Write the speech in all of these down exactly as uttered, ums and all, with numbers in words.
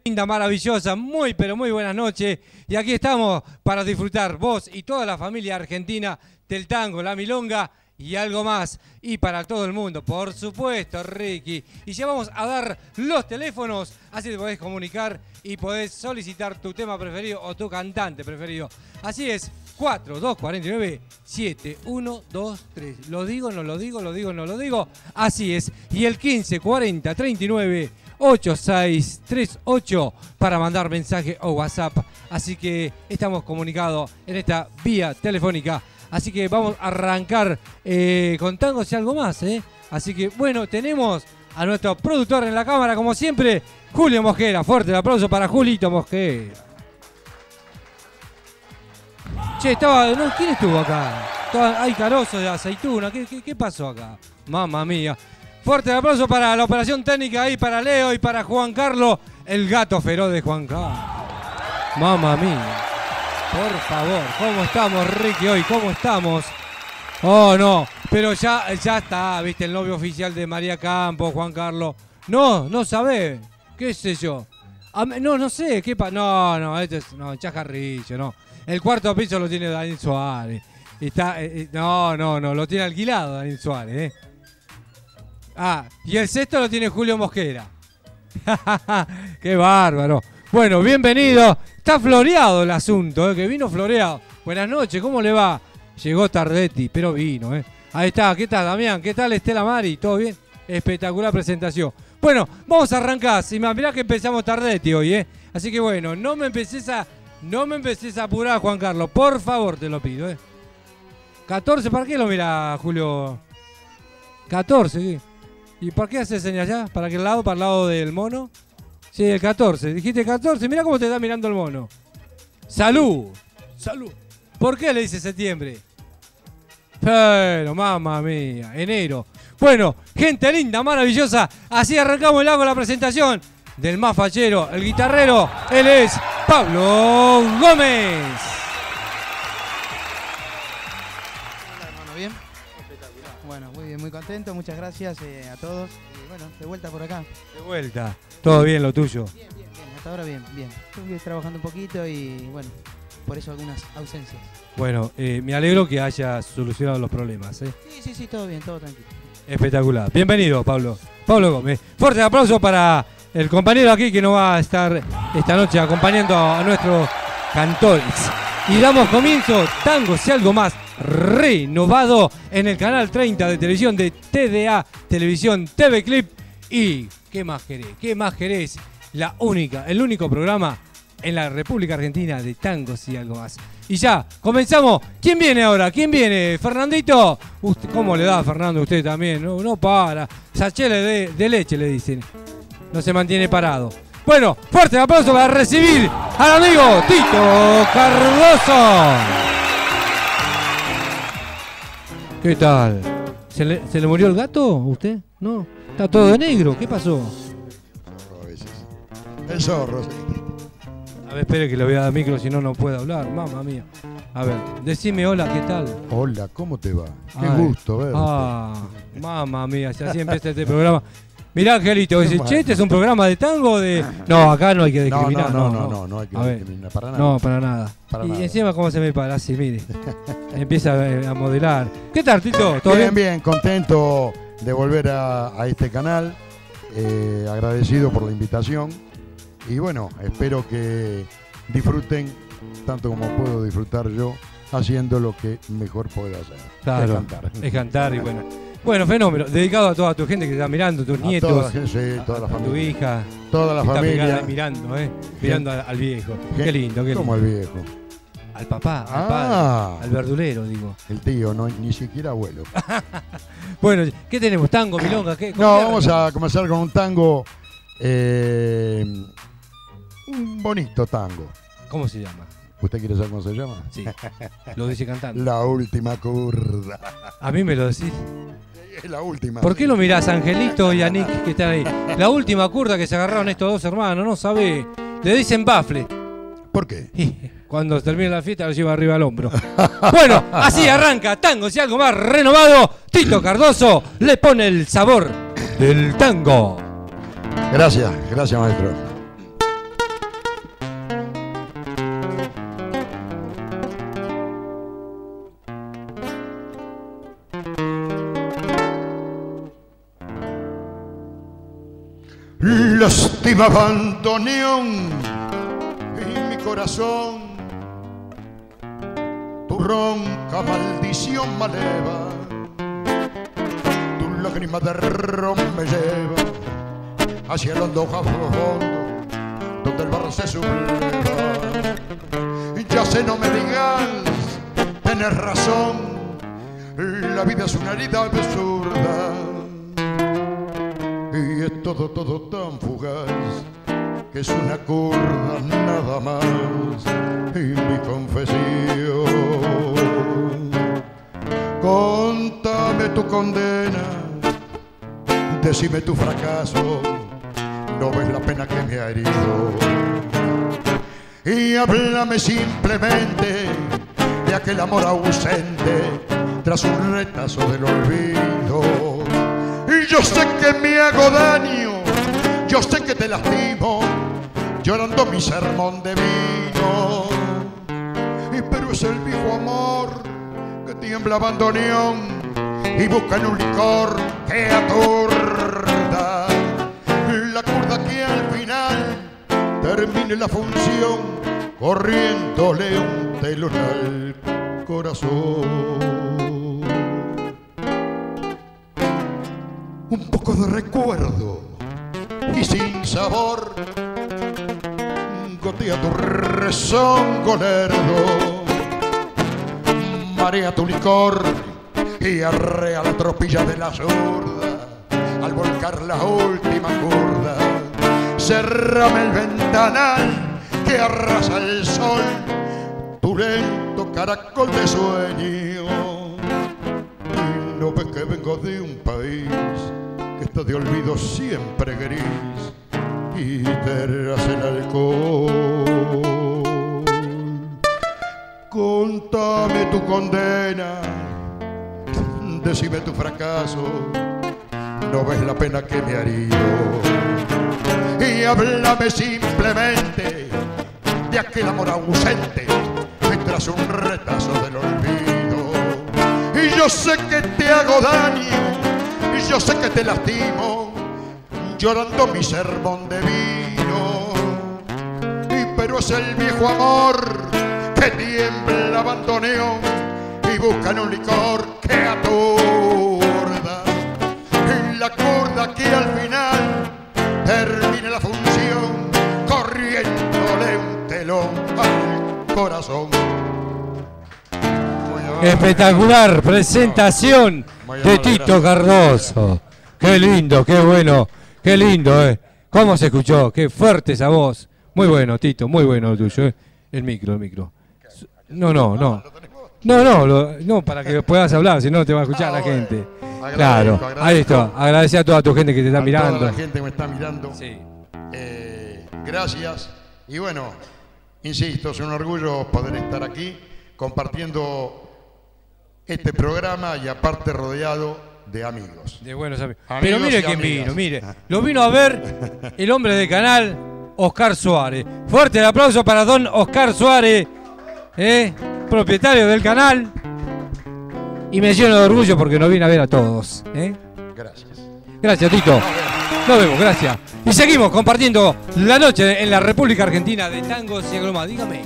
Linda, maravillosa, muy pero muy buenas noches. Y aquí estamos para disfrutar vos y toda la familia argentina del tango, la milonga y algo más. Y para todo el mundo, por supuesto, Ricky. Y ya vamos a dar los teléfonos, así te podés comunicar y podés solicitar tu tema preferido o tu cantante preferido. Así es, cuatro dos cuatro nueve, siete uno dos tres. ¿Lo digo, no lo digo, lo digo, no lo digo? Así es. Y el quince cuarenta treinta y nueve ocho seis tres ocho para mandar mensaje o WhatsApp. Así que estamos comunicados en esta vía telefónica. Así que vamos a arrancar eh, con tangos y algo más. ¿eh? Así que bueno, tenemos a nuestro productor en la cámara, como siempre, Julio Mosquera. Fuerte el aplauso para Julito Mosquera. Che, estaba, no, ¿quién estuvo acá? Estaba, hay carozo de aceituna. ¿Qué, qué, qué pasó acá? Mamma mía. Fuerte el aplauso para la operación técnica ahí, para Leo y para Juan Carlos, el gato feroz de Juan Carlos. Mamma mía. Por favor, ¿cómo estamos, Ricky, hoy? ¿Cómo estamos? Oh, no, pero ya, ya está, viste, el novio oficial de María Campos, Juan Carlos. No, no sabe, qué sé yo. No, no sé, qué pa... No, no, este es, no, chajarrillo, no. El cuarto piso lo tiene Daniel Suárez. Está, eh, no, no, no, lo tiene alquilado Daniel Suárez, ¿eh? Ah, y el sexto lo tiene Julio Mosquera. ¡Qué bárbaro! Bueno, bienvenido. Está floreado el asunto, ¿eh? Que vino floreado. Buenas noches, ¿cómo le va? Llegó Tardetti, pero vino, ¿eh? Ahí está, ¿qué tal, Damián? ¿Qué tal, Estela Mari? ¿Todo bien? Espectacular presentación. Bueno, vamos a arrancar. Si mirá que empezamos Tardetti hoy, ¿eh? Así que bueno, no me empecés a, no me empecés a apurar, Juan Carlos. Por favor, te lo pido, ¿eh? catorce, ¿para qué lo mira, Julio? catorce, ¿sí? ¿Y por qué hace señas allá? ¿Para qué lado? ¿Para el lado del mono? Sí, el catorce. Dijiste catorce. Mira cómo te está mirando el mono. ¡Salud! ¡Salud! ¿Por qué le dice septiembre? Pero, mamma mía, enero. Bueno, gente linda, maravillosa. Así arrancamos el lago la presentación del más fachero, el guitarrero. Él es Pablo Gómez. Hola, hermano, ¿bien? Bueno, muy bien, muy contento, muchas gracias eh, a todos y bueno, de vuelta por acá. De vuelta, todo bien lo tuyo. Bien, bien, bien, hasta ahora bien, bien. Estuve trabajando un poquito y bueno, por eso algunas ausencias. Bueno, eh, me alegro que haya solucionado los problemas. ¿eh? Sí, sí, sí, todo bien, todo tranquilo. Espectacular. Bienvenido, Pablo. Pablo Gómez. Fuerte aplauso para el compañero aquí que nos va a estar esta noche acompañando a nuestros cantores. Y damos comienzo, Tangos y algo más, renovado en el canal treinta de televisión de T D A Televisión T V Clip. Y, ¿qué más querés? ¿Qué más querés? La única, el único programa en la República Argentina de tangos y algo más. Y ya, comenzamos. ¿Quién viene ahora? ¿Quién viene? ¿Fernandito? Usted, ¿cómo le da a Fernando usted también? No, no para. Sachele de, de leche, le dicen. No se mantiene parado. Bueno, fuerte aplauso para recibir al amigo Tito Cardoso. ¿Qué tal? ¿Se le, ¿Se le murió el gato a usted? No, está todo de negro. ¿Qué pasó? A veces. El zorro, sí. A ver, espere que le voy a dar micro, si no, no puedo hablar. Mamma mía. A ver, decime hola, ¿qué tal? Hola, ¿cómo te va? Qué Ay. gusto verte. Ah, mamma mía, si así empieza este programa. Mirá, Angelito, dice, che, ¿este es un programa de tango o de...? No, acá no hay que No, discriminar. no, no, no, no, no hay que A ver. discriminar para nada. No, para nada. Para y nada. encima cómo se me para así, mire. Empieza a, a modelar. ¿Qué tal, Tito? ¿Todo Bien, bien? bien, contento de volver a, a este canal. Eh, agradecido por la invitación. Y bueno, espero que disfruten tanto como puedo disfrutar yo haciendo lo que mejor puedo hacer. Claro, Es cantar. es cantar y bueno. Bueno, fenómeno. Dedicado a toda tu gente que está mirando, tus A nietos, toda la gente, sí, toda la a tu familia. hija. Toda la que está pegada familia. ahí mirando, ¿eh? Mirando al, al viejo. Qué lindo, qué lindo. Como el viejo. Al papá, al Ah. padre, al verdulero, digo. El tío, no, ni siquiera abuelo. Bueno, ¿qué tenemos? ¿Tango, milonga? ¿Qué? No, vamos a comenzar con un tango, eh, un bonito tango. ¿Cómo se llama? ¿Usted quiere saber cómo se llama? Sí, lo dice cantando. La última curda. A mí me lo decís. Es la última. ¿Por qué lo mirás, Angelito y a Nick, que están ahí? La última curda que se agarraron estos dos hermanos, no sabe. Le dicen bafle. ¿Por qué? Y cuando termina la fiesta lo lleva arriba al hombro. Bueno, así arranca Tangos y algo más renovado. Tito Cardoso le pone el sabor del tango. Gracias, gracias maestro. Lástima bandoneón en mi corazón, tu ronca maldición me eleva, tu lágrima de ron me lleva hacia el hondo fondo donde el barro se subleva. Ya sé, no me digas, tenés razón, la vida es una herida absurda y es todo, todo tan fugaz que es una curda nada más. Y mi confesión, contame tu condena, decime tu fracaso, no ves la pena que me ha herido, y háblame simplemente de aquel amor ausente tras un retazo del olvido. Y yo sé que me hago daño, yo sé que te lastimo, llorando mi sermón de vino. Y pero es el viejo amor que tiembla bandoneón y busca en un licor que aturda la curda que al final termine la función corriéndole un telón al corazón. Un poco de recuerdo y sin sabor gotea tu rezongo lerdo, marea tu licor y arrea la tropilla de la zurda al volcar la última curda. Cerrame el ventanal que arrasa el sol, tu lento caracol de sueño. Y no ves que vengo de un país que está de olvido siempre gris y tras el alcohol. Contame tu condena, decime tu fracaso, no ves la pena que me ha herido, y háblame simplemente de aquel amor ausente tras un retazo del olvido. Y yo sé que te hago daño, y yo sé que te lastimo, llorando mi sermón de vino. Y pero es el viejo amor que tiembla bandoneón y busca en un licor que aturda y la curda que al final termine la función corriéndole un telón al corazón. Espectacular presentación de Tito Cardoso. Qué lindo, qué bueno, qué lindo, eh. ¿Cómo se escuchó? Qué fuerte esa voz. Muy bueno, Tito, muy bueno lo tuyo, eh. El micro, el micro. No, no, no. No, no, lo, no, para que puedas hablar, si no te va a escuchar la gente. Claro, ahí está. Agradecer a toda tu gente que te está mirando. A toda la gente que me está mirando. Sí. Eh, gracias. Y bueno, insisto, es un orgullo poder estar aquí compartiendo este programa y aparte rodeado de amigos. De buenos amigos. amigos Pero mire quién vino, mire. Lo vino a ver el hombre de canal, Oscar Suárez. Fuerte el aplauso para don Oscar Suárez, eh, propietario del canal. Y me lleno de orgullo porque nos viene a ver a todos. ¿eh? Gracias. Gracias, Tito. Nos vemos, gracias. Y seguimos compartiendo la noche en la República Argentina de tangos y aglomas. Dígame.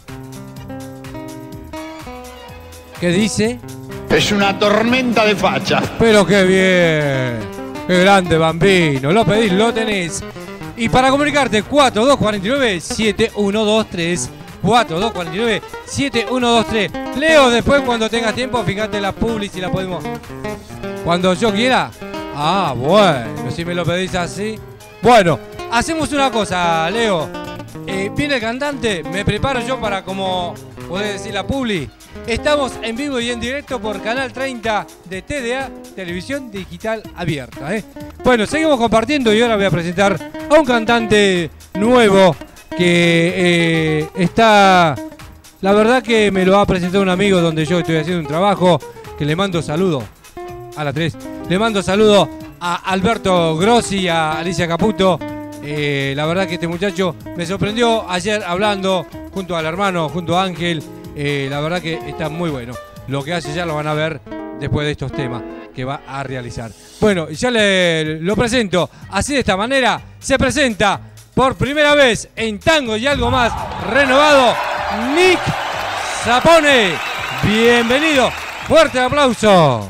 ¿Qué dice? Es una tormenta de fachas. Pero qué bien. Qué grande, Bambino. Lo pedís, lo tenés. Y para comunicarte, cuatro dos cuatro nueve, siete uno dos tres. cuatro dos cuatro nueve, siete uno dos tres. Leo, después cuando tengas tiempo, fíjate la publi si la podemos. Cuando yo quiera. Ah, bueno, si me lo pedís así. Bueno, hacemos una cosa, Leo. Eh, viene el cantante, me preparo yo para, como podés decir, la publi. Estamos en vivo y en directo por Canal treinta de T D A, Televisión Digital Abierta. ¿eh? Bueno, seguimos compartiendo y ahora voy a presentar a un cantante nuevo que eh, está, la verdad que me lo ha presentado un amigo donde yo estoy haciendo un trabajo, que le mando saludos a las tres, le mando saludos a Alberto Grossi y a Alicia Caputo. Eh, la verdad que este muchacho me sorprendió ayer hablando junto al hermano, junto a Ángel. Eh, la verdad que está muy bueno. Lo que hace ya lo van a ver después de estos temas. que va a realizar. Bueno, ya le, lo presento. Así de esta manera se presenta por primera vez en Tango y Algo Más renovado Nick Sapone. Bienvenido. Fuerte aplauso.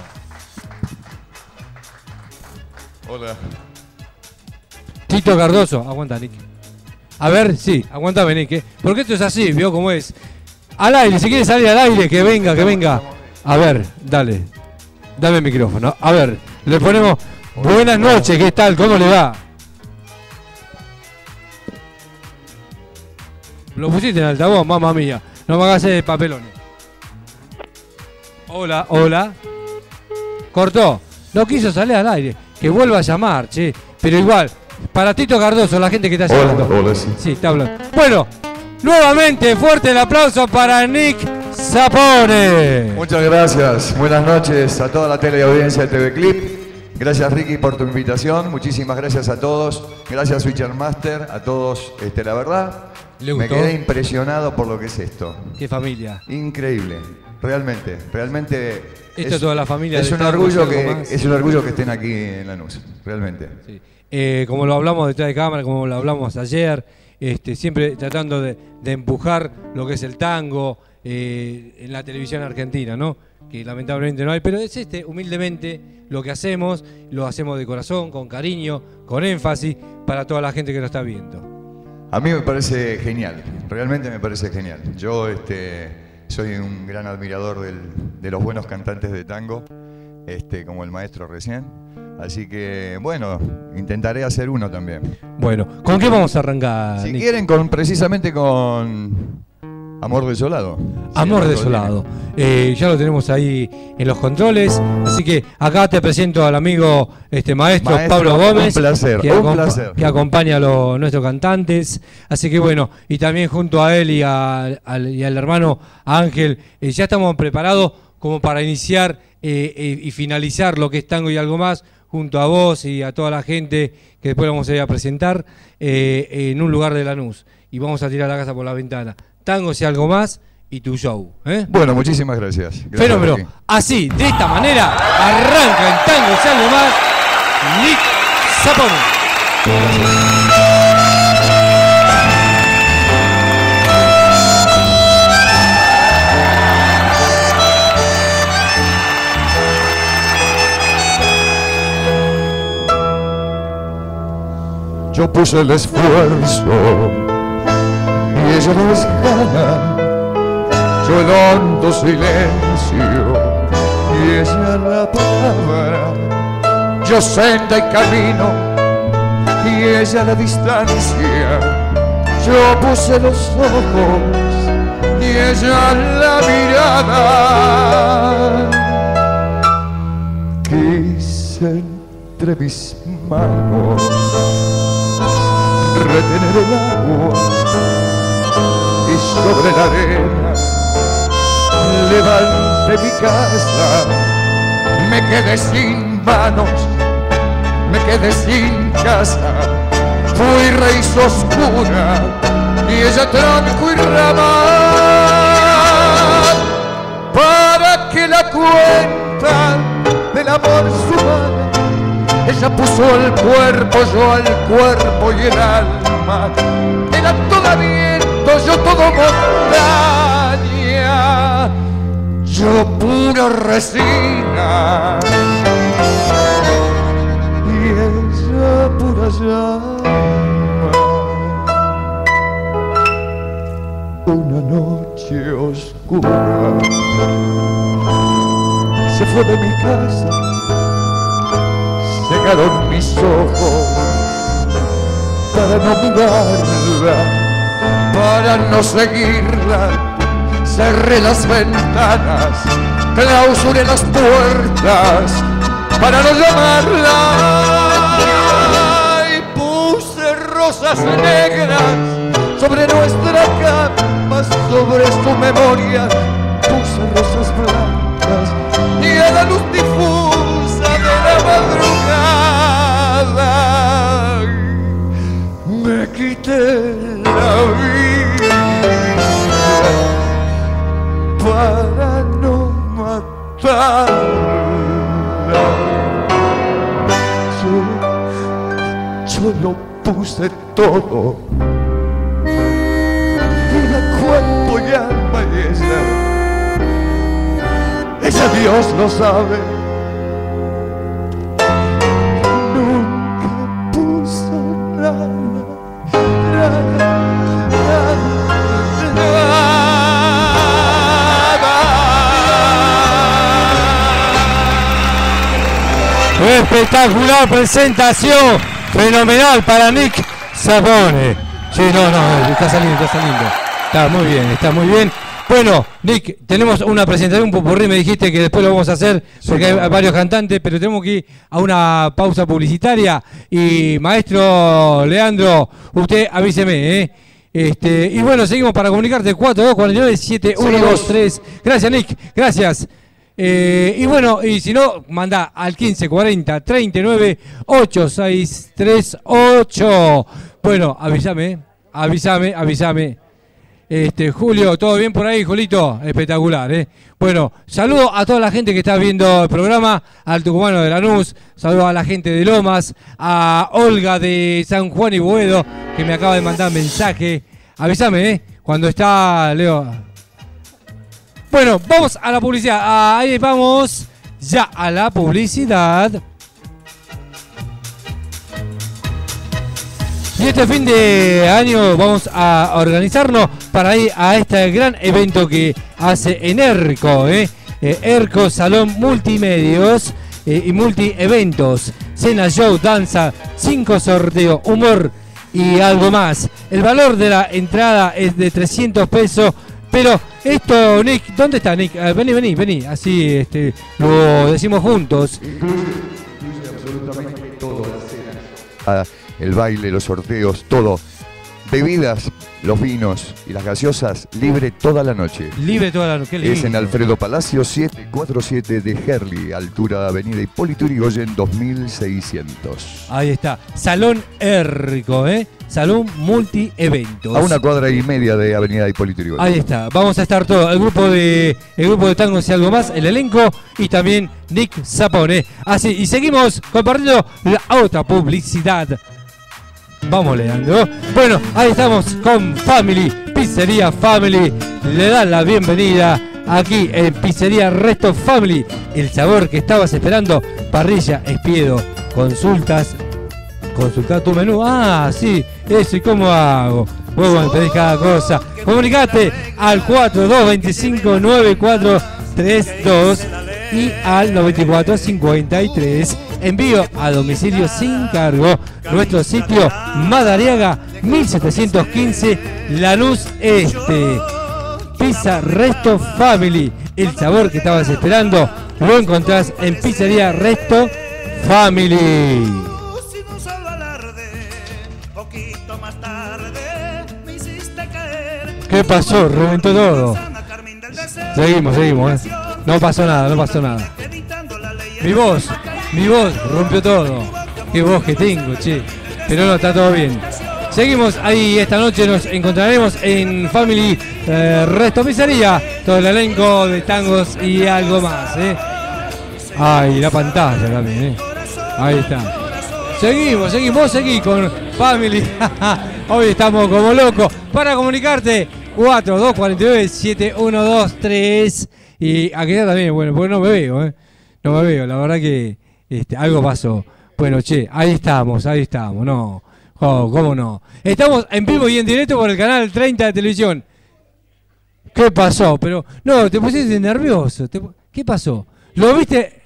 Hola. Tito Cardoso. Aguanta, Nick. A ver, sí, aguántame, Nick. ¿eh? Porque esto es así, vio cómo es. Al aire, si quiere salir al aire, que venga, que venga. A ver, dale. Dame el micrófono. A ver, le ponemos buenas noches, ¿qué tal? ¿Cómo le va? Lo pusiste en altavoz, mamá mía. No me hagas de papelones. Hola, hola. Cortó. No quiso salir al aire. Que vuelva a llamar, che. Pero igual, para Tito Cardoso, la gente que está llamando. Hola, hola, sí. Sí, está hablando. Bueno, nuevamente fuerte el aplauso para Nick Sapone. Muchas gracias. Buenas noches a toda la teleaudiencia de T V Clip. Gracias, Ricky, por tu invitación. Muchísimas gracias a todos. Gracias, Switcher Master. A todos, este, la verdad, ¿Le me gustó? quedé impresionado por lo que es esto. Qué familia. Increíble. Realmente, realmente. Esto es toda la familia Es de un Tango orgullo y Algo que Más. es un orgullo que estén aquí en Lanús. Realmente. Sí. Eh, como lo hablamos detrás de cámara, como lo hablamos ayer, este, siempre tratando de, de empujar lo que es el tango eh, en la televisión argentina, ¿no? Que lamentablemente no hay, pero es este, humildemente, lo que hacemos, lo hacemos de corazón, con cariño, con énfasis, para toda la gente que lo está viendo. A mí me parece genial, realmente me parece genial. Yo este, soy un gran admirador del, de los buenos cantantes de tango, este, como el maestro recién. Así que, bueno, intentaré hacer uno también. Bueno, ¿con qué vamos a arrancar, Si Nick? quieren, con, precisamente con Amor Desolado. Amor Sí, Desolado. Eh, ya lo tenemos ahí en los controles. Así que acá te presento al amigo este maestro, Maestro, Pablo Gómez. un placer, que, un acompa- placer. que acompaña a los, nuestros cantantes. Así que bueno, y también junto a él y, a- al, y al hermano Ángel, eh, ya estamos preparados como para iniciar eh, eh, y finalizar lo que es Tango y Algo Más, junto a vos y a toda la gente que después vamos a ir a presentar eh, en un lugar de Lanús. Y vamos a tirar la casa por la ventana. Tango y Algo Más y tu show. ¿eh? Bueno, muchísimas gracias. Gracias, Fenómeno. Ricky. Así, de esta manera, arranca en Tango y Algo Más Nick Sapone. Yo puse el esfuerzo y ella no es gana. Yo el hondo silencio y ella la palabra. Yo senda y camino y ella la distancia. Yo puse los ojos y ella la mirada. Quise entre mis manos retener el agua y sobre la arena levanté mi casa. Me quedé sin manos, me quedé sin casa. Fui raíz oscura y ella tronco y rama. Para que la cuenta del amor sumara, ella puso el cuerpo, yo al cuerpo y el alma. Era todo viento, yo todo montaña, yo pura resina y ella pura llama. Una noche oscura se fue de mi casa. Cegaron mis ojos para no mirarla, para no seguirla. Cerré las ventanas, clausuré las puertas para no llamarla. Y puse rosas negras sobre nuestra cama, sobre su memoria. Puse rosas blancas y a la luz difusa de la madrugada me quité la vida para no matarla. eso lo puse todo. Vida, cuerpo y alma y ella, ella Dios lo sabe. Nunca puso nada, nada, nada, nada. Espectacular presentación, fenomenal para Nick Sapone. Sí, no, no, está saliendo, está saliendo. Está muy bien, está muy bien. Bueno, Nick, tenemos una presentación, un popurrí, me dijiste que después lo vamos a hacer porque hay varios cantantes, pero tenemos que ir a una pausa publicitaria. Y maestro Leandro, usted avíseme, ¿eh? Este, y bueno, seguimos para comunicarte cuatro dos cuatro nueve siete uno dos tres. Gracias, Nick, gracias. Eh, y bueno, y si no, manda al quince cuarenta treinta y nueve ochenta y seis treinta y ocho. Bueno, avísame, avísame, avísame. Este, Julio, ¿todo bien por ahí, Julito? Espectacular, ¿eh? Bueno, saludo a toda la gente que está viendo el programa, al tucumano de Lanús, saludo a la gente de Lomas, a Olga de San Juan y Boedo, que me acaba de mandar mensaje. Avísame, ¿eh? Cuando está, Leo. Bueno, vamos a la publicidad. Ahí vamos ya a la publicidad. Y este fin de año vamos a organizarnos para ir a este gran evento que hace en ERCO, ¿eh? Eh, ERCO Salón Multimedios eh, y Multieventos. Cena, show, danza, cinco sorteos, humor y algo más. El valor de la entrada es de trescientos pesos. Pero esto, Nick, ¿dónde está Nick? Uh, vení, vení, vení, así este, lo decimos juntos. Incluye, incluye absolutamente todo, la cena, ah, el baile, los sorteos, todo. Bebidas, los vinos y las gaseosas, libre toda la noche. Libre toda la noche, qué lindo. Es en Alfredo Palacio setecientos cuarenta y siete de Herli, altura de Avenida Hipólito Yrigoyen dos mil seiscientos. Ahí está, Salón ERCO, ¿eh? Salón Multieventos. A una cuadra y media de Avenida Hipólito Yrigoyen. Ahí está, vamos a estar todo, el grupo de el grupo de tangos y algo más, el elenco y también Nick Sapone. Así, y seguimos compartiendo la otra publicidad. Vamos, Leandro. Bueno, ahí estamos con Family, Pizzería Family. Le dan la bienvenida aquí en Pizzería Resto Family. El sabor que estabas esperando, parrilla, espiedo, consultas. Consultar tu menú. Ah, sí, eso. ¿Y cómo hago? Bueno, pedís cada cosa. Comunicate al cuatro dos dos cinco nueve cuatro tres dos y al noventa y cuatro cincuenta y tres. Envío a domicilio sin cargo. Nuestro sitio Madariaga mil setecientos quince, Lanús Este. Pizza Resto Family. El sabor que estabas esperando lo encontrás en Pizzería Resto Family. ¿Qué pasó? Reventó todo. Seguimos, seguimos, ¿eh? No pasó nada, no pasó nada. Mi voz, mi voz rompió todo. Qué voz que tengo, che. Pero no, está todo bien. Seguimos ahí, esta noche nos encontraremos en Family eh, Resto Pizzería. Todo el elenco de tangos y algo más, ¿eh? Ay, la pantalla también, ¿eh? Ahí está. Seguimos, seguimos, seguí con Family. Hoy estamos como locos. Para comunicarte, cuatro dos cuatro nueve siete uno dos tres. Y aquí también, bueno, pues no me veo, ¿eh? No me veo, la verdad que este, algo pasó. Bueno, che, ahí estamos, ahí estamos, no. Oh, ¿cómo no? Estamos en vivo y en directo por el canal treinta de televisión. ¿Qué pasó? Pero, no, te pusiste nervioso. Te, ¿Qué pasó? ¿Lo viste?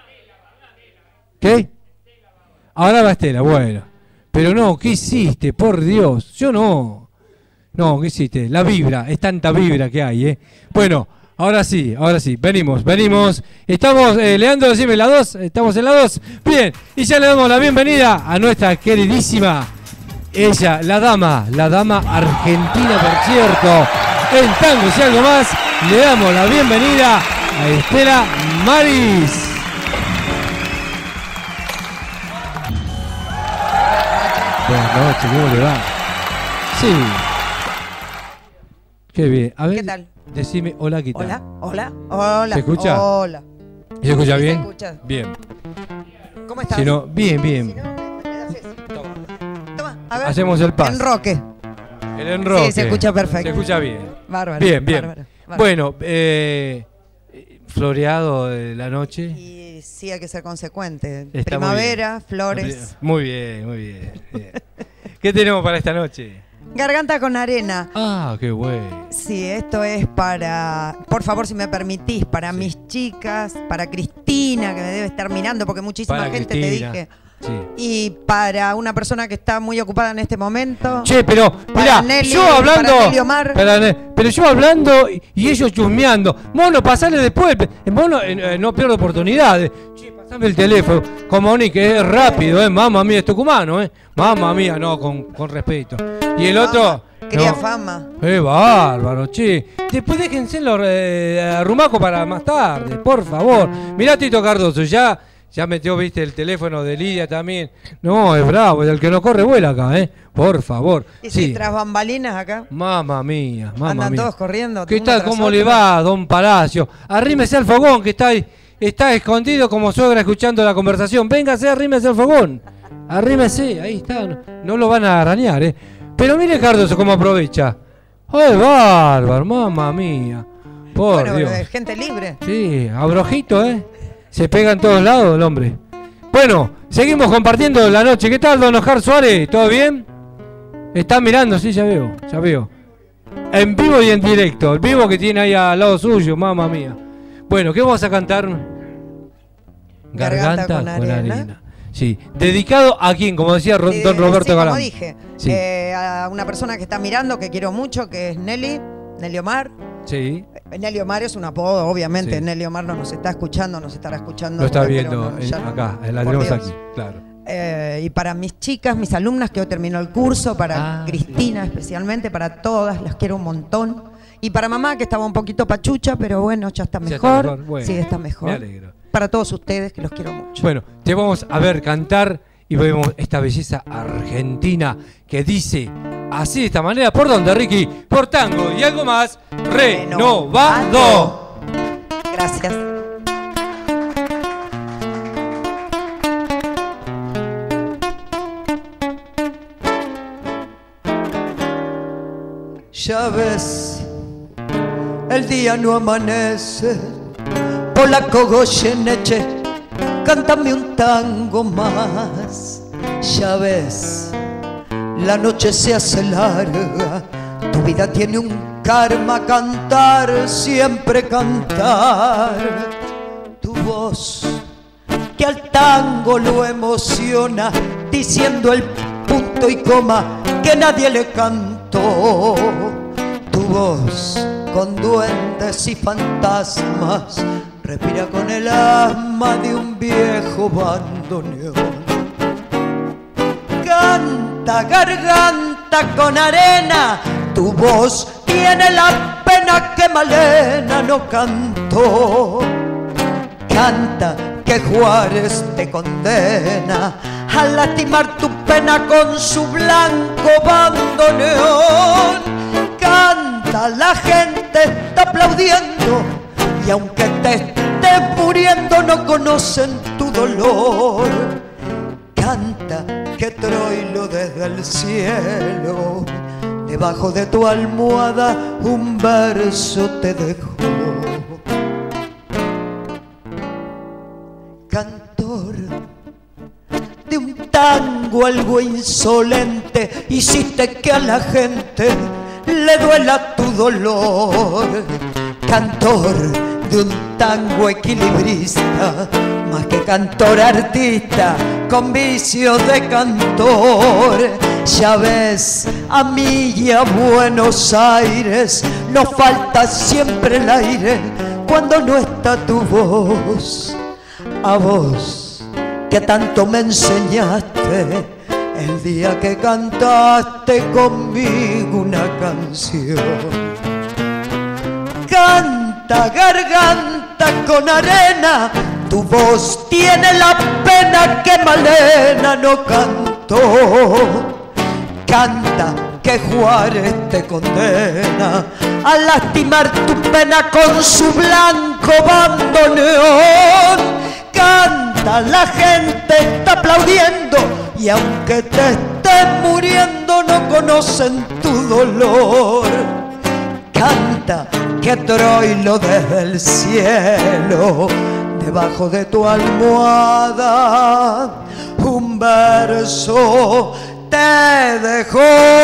¿Qué? Ahora va Estela, bueno. Pero no, ¿qué hiciste? Por Dios, yo no. No, ¿qué hiciste? La vibra, es tanta vibra que hay, ¿eh? Bueno, ahora sí, ahora sí, venimos, venimos. Estamos, eh, Leandro, decime la dos, estamos en la dos. Bien, y ya le damos la bienvenida a nuestra queridísima, ella, la dama, la dama argentina, por cierto, en tangos y algo más. Le damos la bienvenida a Estela Maris. Buenas noches, ¿cómo le va? Sí. Qué bien. A ver, ¿qué tal? Decime hola, ¿qué tal? Hola, hola, hola. ¿Se escucha? Hola. ¿Se escucha Sí, bien? se escucha. Bien. ¿Cómo estás? Si no, bien, bien. Si no, me das eso. A ver, hacemos el paso. enroque. El enroque. Sí, se escucha perfecto. Se escucha bien. Bárbaro. Bien, bien. bárbaro, bárbaro. Bueno, eh, floreado de la noche. Y sí, hay que ser consecuente. Está muy Primavera, bien. flores. Muy bien, muy bien. bien. ¿Qué tenemos para esta noche? Garganta con arena. Ah, qué bueno. Sí, esto es para, por favor, si me permitís, para Sí. mis chicas, para Cristina, que me debe estar mirando, porque muchísima Para gente Cristina. te dije. Sí. Y para una persona que está muy ocupada en este momento. Che, pero, mirá, Nelly, yo hablando. para Nelly Omar. para Ne- pero yo hablando y, y ellos chusmeando. Mono, pasale después. eh, Mono, eh, eh, no pierdo oportunidades. Che, pasame el teléfono. Como ni que es rápido, ¿eh? Mamma mía, es tucumano, ¿eh? Mamma mía, no, con, con respeto. Y el otro. Quería no. fama. ¡Qué bárbaro, che! Después déjense los eh, rumacos para más tarde, por favor. Mirá, Tito Cardoso, ya, ya metió, viste, el teléfono de Lidia también. No, es bravo, el que no corre vuela acá, ¿eh? Por favor. Y si Sí. tras bambalinas acá. Mamma mía, mamma Andan mía. todos corriendo. ¿Qué uno tal? tras ¿Cómo otro. le va, don Palacio? Arrímese al fogón, que está ahí, está escondido como suegra escuchando la conversación. Véngase, arrímese al fogón. Arrímese, ahí está. No, no lo van a arañar, ¿eh? Pero mire Cardoso cómo aprovecha. ¡Ay, bárbaro! ¡Mamma mía! Por Bueno, Dios. pero es gente libre. Sí, abrojito, ¿eh? Se pega en todos lados el hombre. Bueno, seguimos compartiendo la noche. ¿Qué tal, don Oscar Suárez? ¿Todo bien? Está mirando, sí, ya veo, ya veo. En vivo y en directo. El vivo que tiene ahí al lado suyo, mamma mía. Bueno, ¿qué vamos a cantar? Garganta con arena. Sí, dedicado a quién, como decía Ro- Sí, don Roberto sí, Galán. como dije, Sí. eh, a una persona que está mirando, que quiero mucho, que es Nelly, Nelly Omar. Sí, Eh, Nelly Omar es un apodo, obviamente. Sí. Nelly Omar no nos está escuchando, nos estará escuchando. lo está pero viendo no, en- ya no. acá, la Por tenemos Dios. aquí, claro. Eh, y para mis chicas, mis alumnas que hoy terminó el curso, para Ah, Cristina especialmente, para todas, las quiero un montón. Y para mamá, que estaba un poquito pachucha, pero bueno, ya está Ya está mejor. mejor, bueno, sí, está me mejor. alegro. Para todos ustedes, que los quiero mucho. Bueno, te vamos a ver cantar y vemos esta belleza argentina que dice así de esta manera. ¿Por dónde, Ricky? Por tango y algo más. Renovado. Gracias. Ya ves, el día no amanece, Polaco Goyeneche, cántame un tango más. Ya ves, la noche se hace larga, tu vida tiene un karma, cantar, siempre cantar. Tu voz que al tango lo emociona, diciendo el punto y coma que nadie le cantó. Tu voz con duendes y fantasmas respira con el asma de un viejo bandoneón. Canta, garganta con arena, tu voz tiene la pena que Malena no cantó. Canta que Juárez te condena a lastimar tu pena con su blanco bandoneón. Canta, la gente está aplaudiendo y aunque te estés muriendo no conocen tu dolor. Canta que Troilo desde el cielo, debajo de tu almohada un verso te dejó. Cantor de un tango algo insolente, hiciste que a la gente le duela tu dolor. Cantor de un tango equilibrista, más que cantor artista, con vicios de cantor. Ya ves, a mí y a Buenos Aires nos falta siempre el aire cuando no está tu voz. A vos que tanto me enseñaste el día que cantaste conmigo una canción. Canta, garganta con arena, tu voz tiene la pena que Malena no cantó. Canta que Juárez te condena a lastimar tu pena con su blanco bandoneón. Canta, la gente está aplaudiendo y aunque te esté que muriendo no conocen tu dolor. Canta que troilo desde el cielo, debajo de tu almohada, un verso te dejó.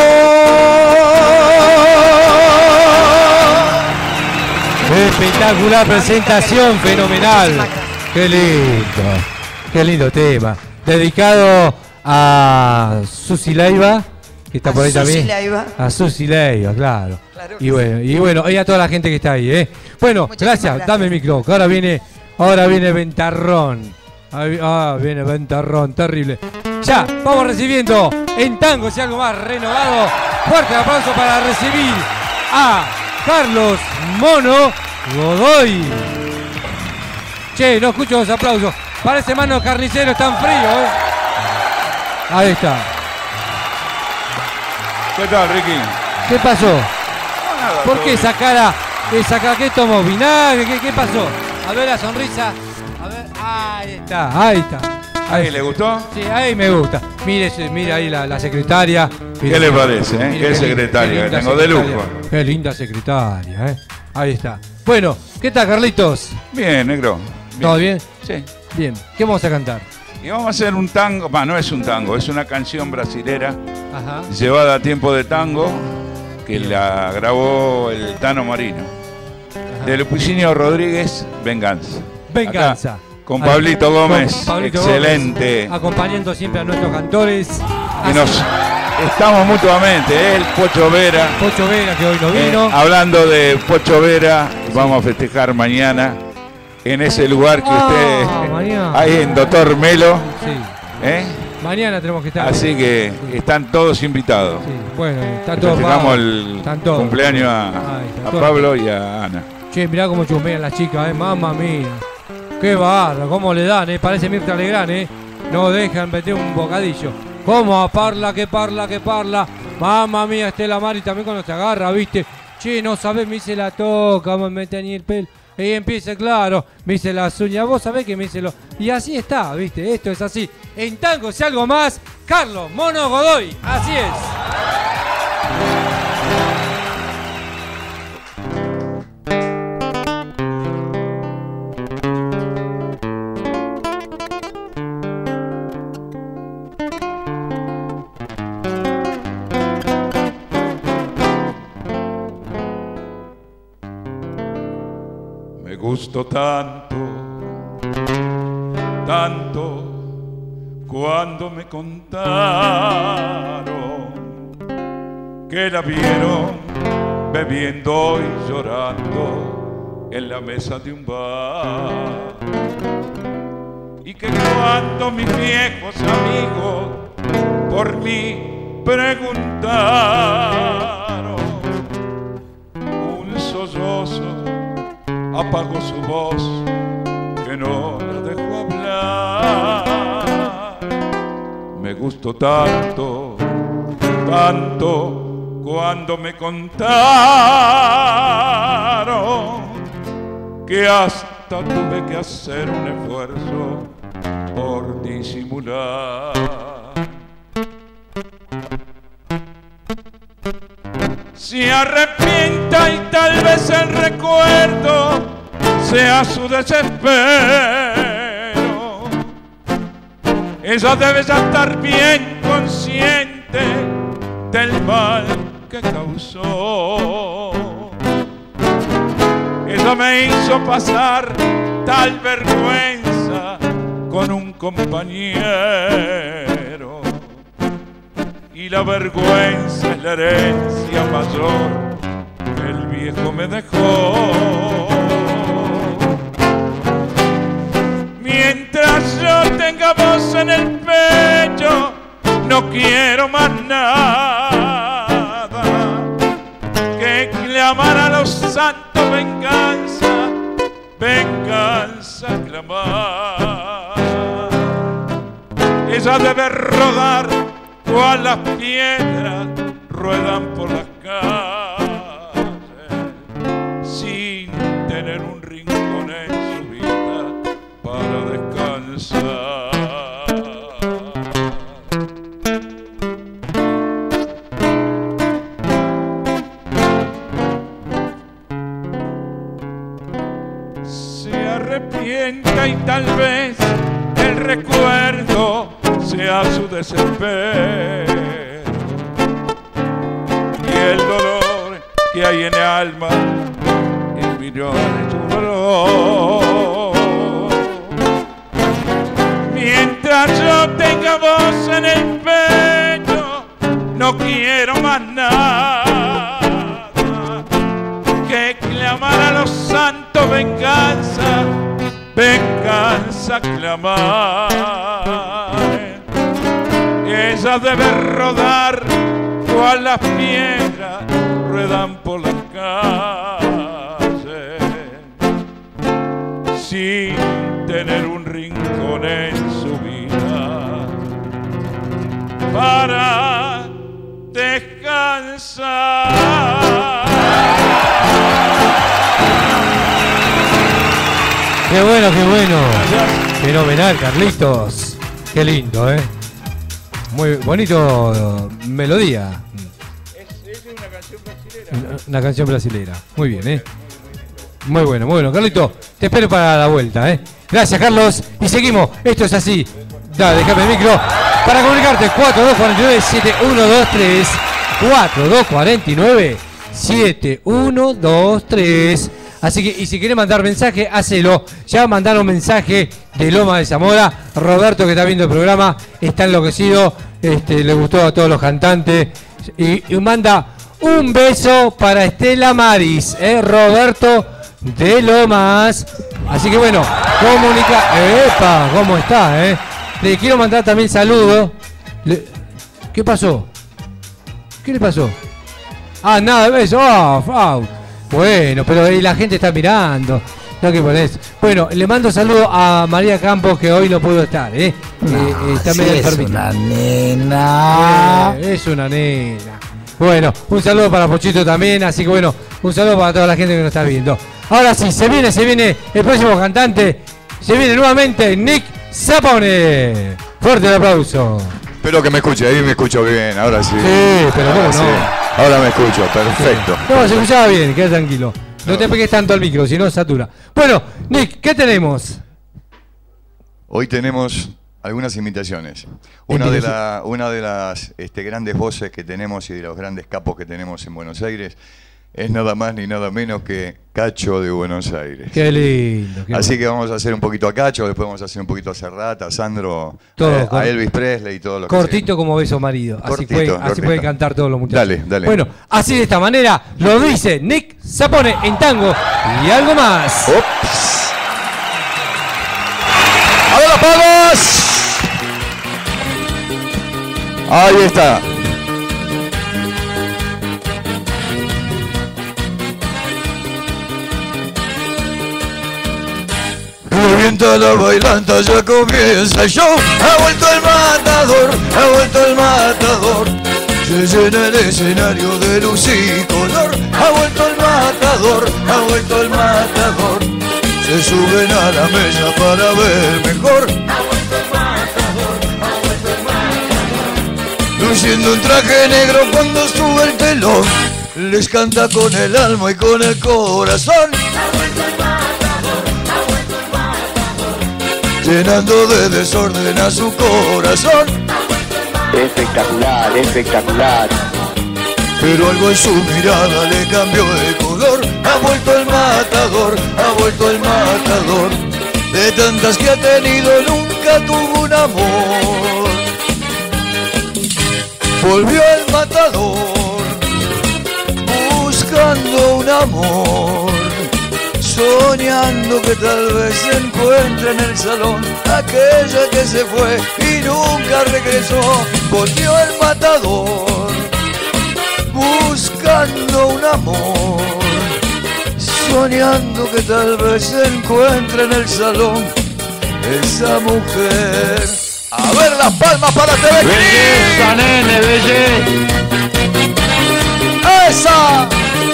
Espectacular presentación, fenomenal. Qué lindo, qué lindo tema. Dedicado a Susi Leiva, que está A por ahí Susi también. Leiva. A Susi Leiva, claro. Claro y que bueno, y bueno, y a toda la gente que está ahí, ¿eh? Bueno, Muchísimas gracias, gracias. dame el micro, que ahora viene, ahora viene Ventarrón. Ahí- Ah, viene Ventarrón, terrible. Ya, vamos recibiendo en tango, si algo más renovado. Fuerte aplauso para recibir a Carlos Mono Godoy. Che, no escucho los aplausos. Parece mano carnicero, tan frío, ¿eh? Ahí está. ¿Qué tal, Ricky? ¿Qué pasó? Nada, ¿Por todo qué bien. esa cara? ¿Esa cara que tomó? ¿Vinagre? ¿Qué, qué pasó? A ver la sonrisa. A ver, ahí está, ahí está. ¿Ahí le gustó? Sí, ahí me gusta. Mire, ese- mire ahí la, la secretaria. ¿Qué le parece, eh? Qué li- secretaria linda que tengo, de secretaria. lujo. Qué linda secretaria, ¿eh? Ahí está. Bueno, ¿qué tal, Carlitos? Bien, negro. ¿Todo bien? Sí. Bien. ¿Qué vamos a cantar? Y vamos a hacer un tango, bah, no es un tango, es una canción brasilera Ajá. llevada a tiempo de tango que la grabó el Tano Marino. De Lupicinio Rodríguez, Venganza. Venganza. Acá, con Ahí. Pablito Gómez, Con Pablito excelente. Gómez, acompañando siempre a nuestros cantores. Y nos estamos mutuamente, él, Pocho Vera. Pocho Vera, que hoy no Eh, vino. hablando de Pocho Vera, vamos a festejar mañana en ese lugar que Ah, usted... mañana. Ahí en Doctor Melo. Sí. ¿eh? Mañana tenemos que estar. Así que están todos invitados. Sí, bueno, está todo Festejamos pago. el Están todos. cumpleaños a, Ahí está, a todo. Pablo y a Ana. Che, mirá cómo chusmean las chicas, eh, mamma mía. Qué barra, cómo le dan, eh. Parece Mirta Legrand, eh. No dejan meter un bocadillo. Cómo parla, que parla, que parla. Mamma mía, Estela Mari también cuando se agarra, viste. Che, no sabés, me hice la toca, me mete ni el pelo. Y empieza, claro, me hice las uñas. Vos sabés que me hice lo. Y así está, viste. Esto es así. En tango, si algo más, Carlos Mono Godoy. Así es. Me gustó tanto, tanto, cuando me contaron que la vieron bebiendo y llorando en la mesa de un bar. Y que cuando mis viejos amigos por mí preguntaron, un sollozo apagó su voz que no la dejó hablar. Me gustó tanto, tanto cuando me contaron que hasta tuve que hacer un esfuerzo por disimular. Se arrepienta y tal vez el recuerdo sea su desespero. Ella debe ya estar bien consciente del mal que causó. Ella me hizo pasar tal vergüenza con un compañero. Y la vergüenza es la herencia mayor que el viejo me dejó. Mientras yo tenga voz en el pecho, no quiero más nada que clamar a los santos venganza, venganza clamar. Ella debe rodar cual las piedras ruedan por las calles sin tener un rincón en su vida para descansar. sienta y tal vez el recuerdo sea su desespero y el dolor que hay en el alma en millones de dolor. Mientras yo tenga voz en el pecho, no quiero más nada que clamar a los santos venganza, venganza clamar. Ella debe rodar cual las piedras ruedan por las calles, sin tener un rincón en su vida para descansar. Qué bueno, qué bueno. Fenomenal, Carlitos. Qué lindo, ¿eh? Muy bonito melodía. Es, es una canción brasilera. Una canción brasilera. Muy bien, ¿eh? Muy bueno, muy bueno. Carlito, te espero para la vuelta, ¿eh? Gracias, Carlos. Y seguimos. Esto es así. Dale, déjame el micro. Para comunicarte, cuatro dos cuatro nueve, siete uno dos tres. cuatro dos cuatro nueve, siete uno dos tres. Así que, y si querés mandar mensaje, hacelo. Ya mandaron mensaje de Loma de Zamora. Roberto, que está viendo el programa, está enloquecido. Este, le gustó a todos los cantantes. Y, y manda un beso para Estela Maris, ¿eh? Roberto de Lomas. Así que bueno, comunica. ¡Epa! ¿Cómo está, eh? Le quiero mandar también saludos. Le... ¿Qué pasó? ¿Qué le pasó? Ah, nada, beso. Oh, oh. Bueno, pero ahí la gente está mirando. No, que ponés. Bueno, le mando saludos a María Campos, que hoy no pudo estar, ¿eh? No, eh, eh está sí medio es enfermita. una nena. Eh, es una nena. Bueno, un saludo para Pochito también. Así que bueno, un saludo para toda la gente que nos está viendo. Ahora sí, se viene, se viene el próximo cantante. Se viene nuevamente Nick Zapone. Fuerte el aplauso. Espero que me escuche, ahí me escucho bien, ahora sí. Sí, pero ahora ¿cómo sí. no? Ahora me escucho, perfecto. No, se escuchaba bien, queda tranquilo. No, no te pegues tanto al micro, si no satura. Bueno, Nick, ¿qué tenemos? Hoy tenemos algunas invitaciones. Una de, la, una de las este, grandes voces que tenemos y de los grandes capos que tenemos en Buenos Aires es nada más ni nada menos que Cacho de Buenos Aires. Qué lindo. Qué Así bueno. que vamos a hacer un poquito a Cacho, después vamos a hacer un poquito a Serrat, a Sandro, Todo, a, a Elvis Presley y todo lo que cortito como beso marido. Así, Cortito, puede, así cortito. puede cantar todos los muchachos. Dale, dale. Bueno, así de esta manera lo dice Nick Zapone en tango y algo más. Ops. ¡A ver las palmas! Ahí está. Revienta la bailanta, ya comienza el show. Ha vuelto el matador, ha vuelto el matador. Se llena el escenario de luz y color. Ha vuelto el matador, ha vuelto el matador. Se suben a la mesa para ver mejor. Ha vuelto el matador, ha vuelto el matador. Luciendo un traje negro cuando sube el telón. Les canta con el alma y con el corazón. Ha vuelto el matador, ha vuelto el matador. Llenando de desorden a su corazón. Espectacular, espectacular. Pero algo en su mirada le cambió el color. Ha vuelto el matador, ha vuelto el matador. De tantas que ha tenido nunca tuvo un amor. Volvió el matador buscando un amor, soñando que tal vez se encuentre en el salón aquella que se fue y nunca regresó. Volvió el matador buscando un amor, soñando que tal vez se encuentre en el salón esa mujer. A ver las palmas para T V Belleza, nene, belleza. ¡Esa!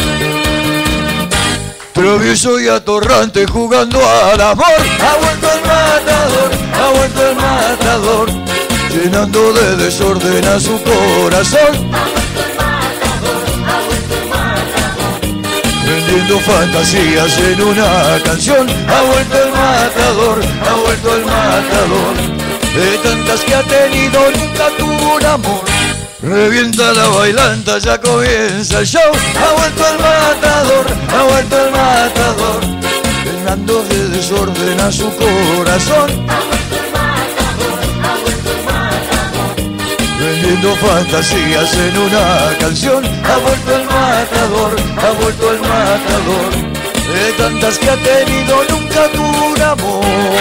Travieso y atorrante jugando al amor. Ha vuelto el matador, ha vuelto el matador, llenando de desorden a su corazón. Ha vuelto el matador, ha vuelto el matador. vendiendo fantasías en una canción. Ha vuelto el matador, ha vuelto el matador, de tantas que ha tenido nunca tuvo un amor. Revienta la bailanta, ya comienza el show. Ha vuelto el matador, ha vuelto el matador, llenando de desorden a su corazón. Vendiendo fantasías en una canción. Ha vuelto el matador, ha vuelto el matador, de tantas que ha tenido nunca tuvo un amor.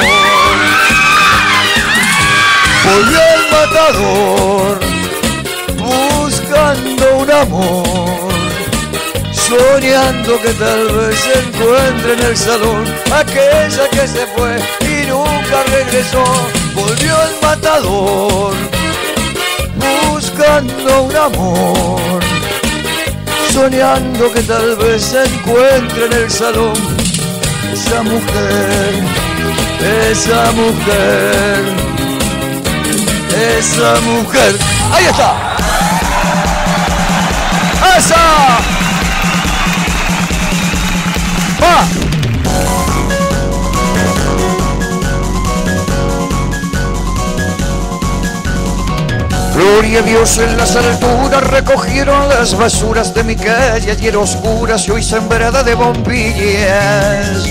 Volvió el matador, buscando un amor, soñando que tal vez se encuentre en el salón aquella que se fue y nunca regresó. Volvió el matador, buscando un amor, soñando que tal vez se encuentre en el salón esa mujer, esa mujer, esa mujer. ¡Ahí está! ¡Esa! ¡Va! Gloria a Dios en las alturas, recogieron las basuras de mi calle ayer oscuras y hoy sembrada de bombillas.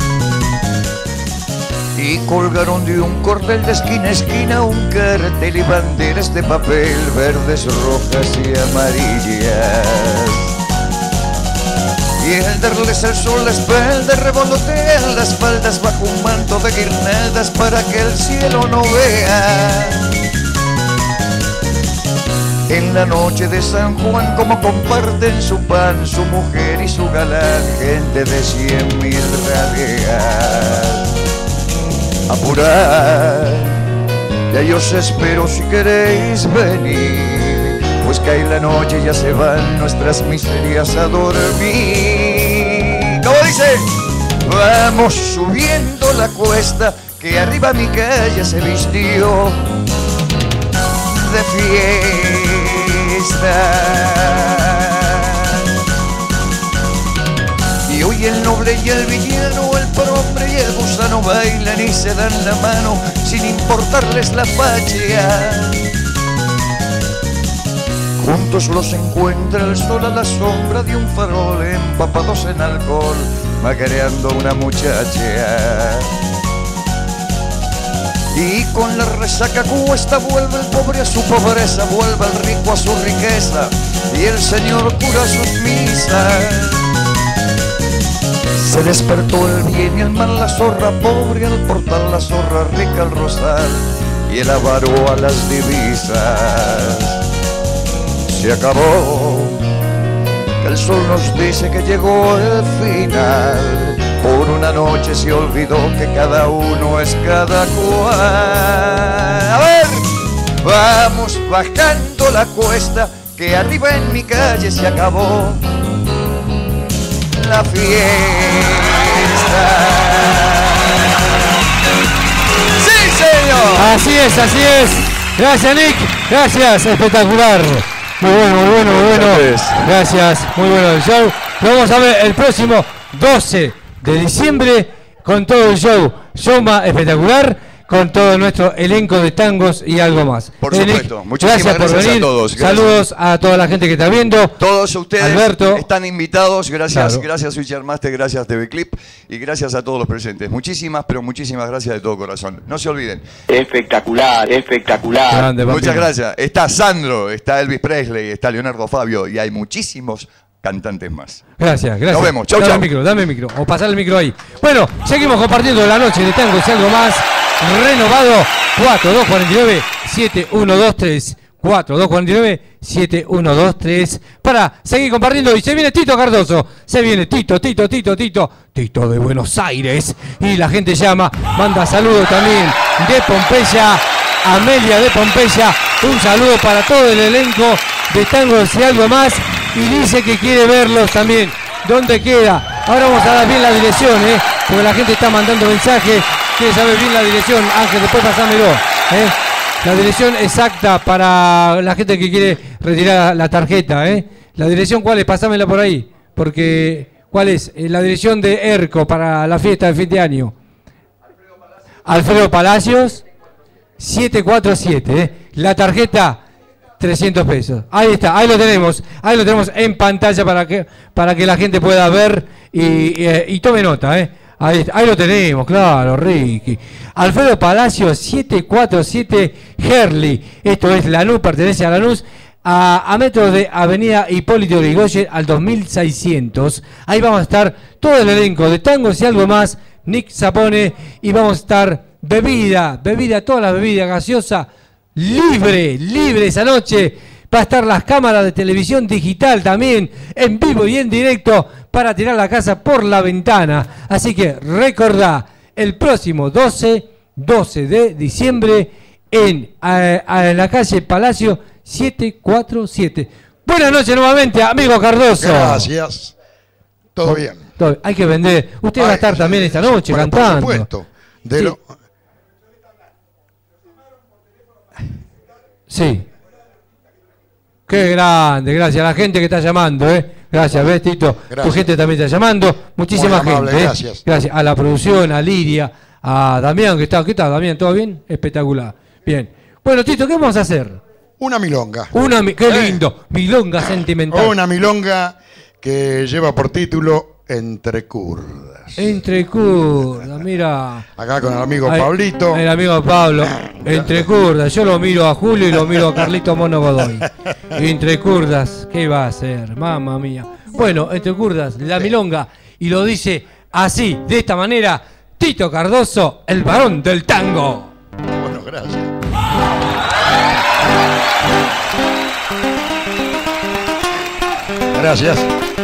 Y colgaron de un cordel de esquina a esquina un cartel y banderas de papel verdes, rojas y amarillas. Y al darles el sol la espalda revolotean las faldas bajo un manto de guirnaldas para que el cielo no vea. En la noche de San Juan, como comparten su pan, su mujer y su galán, gente de cien mil radeas. Apurad, ya yo os espero si queréis venir, pues cae la noche y ya se van nuestras miserias a dormir. ¿Cómo dice? Vamos subiendo la cuesta, que arriba mi calle se vistió de fiesta. Y hoy el noble y el villano, el prohombre y el gusano bailan y se dan la mano sin importarles la facha. Juntos los encuentra el sol a la sombra de un farol, empapados en alcohol, macareando una muchacha. Y con la resaca cuesta vuelve el pobre a su pobreza, vuelve el rico a su riqueza y el señor cura sus misas. Se despertó el bien y el mal, la zorra pobre al portal, la zorra rica al rosal y el avaro a las divisas. Se acabó, que el sol nos dice que llegó el final. Por una noche se olvidó que cada uno es cada cual. A ver, vamos bajando la cuesta, que arriba en mi calle se acabó la fiesta. ¡Sí, señor! Así es, así es. Gracias, Nick. Gracias, espectacular. Muy bueno, muy bueno, muy bueno. Gracias, muy bueno el show. Lo vamos a ver el próximo doce de diciembre con todo el show. Show más espectacular, con todo nuestro elenco de tangos y algo más. Por eh, supuesto. Nick, Muchísimas gracias, gracias por venir. a todos. Gracias. Saludos a toda la gente que está viendo. Todos ustedes Alberto. están invitados. Gracias, Claro. gracias Switcher Master, gracias T V Clip y gracias a todos los presentes. Muchísimas, pero muchísimas gracias de todo corazón. No se olviden. Espectacular, espectacular. Grande, papi. Muchas gracias. Está Sandro, está Elvis Presley, está Leonardo Fabio y hay muchísimos cantantes más. Gracias, gracias. Nos vemos. Chau, dame chau. el micro, dame el micro. O pasar el micro ahí. Bueno, seguimos compartiendo la noche de tangos y algo más. Renovado cuatro dos cuatro nueve siete uno dos tres. cuatro dos cuatro nueve siete uno dos tres. Para seguir compartiendo. Y se viene Tito Cardoso. Se viene Tito, Tito, Tito, Tito. Tito de Buenos Aires. Y la gente llama, manda saludos también de Pompeya. Amelia de Pompeya. Un saludo para todo el elenco de tangos y algo más. Y dice que quiere verlos también. ¿Dónde queda? Ahora vamos a dar bien la dirección, ¿eh? Porque la gente está mandando mensajes. Quiere saber bien la dirección. Ángel, después pasámelo, ¿eh? La dirección exacta para la gente que quiere retirar la tarjeta, ¿eh? La dirección, ¿cuál es? Pásamela por ahí. Porque ¿Cuál es? Eh, la dirección de ERCO para la fiesta de fin de año. Alfredo Palacios, siete cuatro siete. ¿eh? La tarjeta, trescientos pesos. Ahí está, ahí lo tenemos. Ahí lo tenemos en pantalla para que, para que la gente pueda ver y, y, y tome nota. ¿eh? Ahí, ahí lo tenemos, claro, Ricky. Alfredo Palacios, siete cuatro siete Herli. Esto es Lanús, pertenece a Lanús. A, a metros de Avenida Hipólito Yrigoyen al dos mil seiscientos. Ahí vamos a estar todo el elenco de Tangos y algo más. Nick Zapone. Y vamos a estar bebida, bebida, toda la bebida gaseosa libre, libre esa noche. Va a estar las cámaras de televisión digital también, en vivo y en directo, para tirar la casa por la ventana. Así que recordá, el próximo doce de diciembre en, a, a la calle Palacio siete cuatro siete. Buenas noches nuevamente, amigo Cardoso. Gracias. Todo bien. Todo, hay que vender. Usted Ay, va a estar también esta noche bueno, cantando. Por supuesto. De sí. Lo... sí. Qué grande, gracias a la gente que está llamando, ¿eh? Gracias, ves, Tito. Gracias. Tu gente también está llamando. Muchísima amable, gente. ¿eh? Gracias. Gracias a la producción, a Lidia, a Damián, que está. ¿Qué tal, Damián? ¿Todo bien? Espectacular. Bien. Bueno, Tito, ¿qué vamos a hacer? Una milonga. Una, qué lindo, eh. milonga sentimental. Una milonga que lleva por título Entre Curdas. Entre Curdas, mira. Acá con el amigo Ay, Pablito. El amigo Pablo. Entre Curdas, yo lo miro a Julio y lo miro a Carlito Mono Godoy. Entre Curdas, ¿qué va a hacer? Mamma mía. Bueno, Entre Curdas, la milonga. Y lo dice así, de esta manera, Tito Cardoso, el varón del tango. Bueno, gracias. Gracias.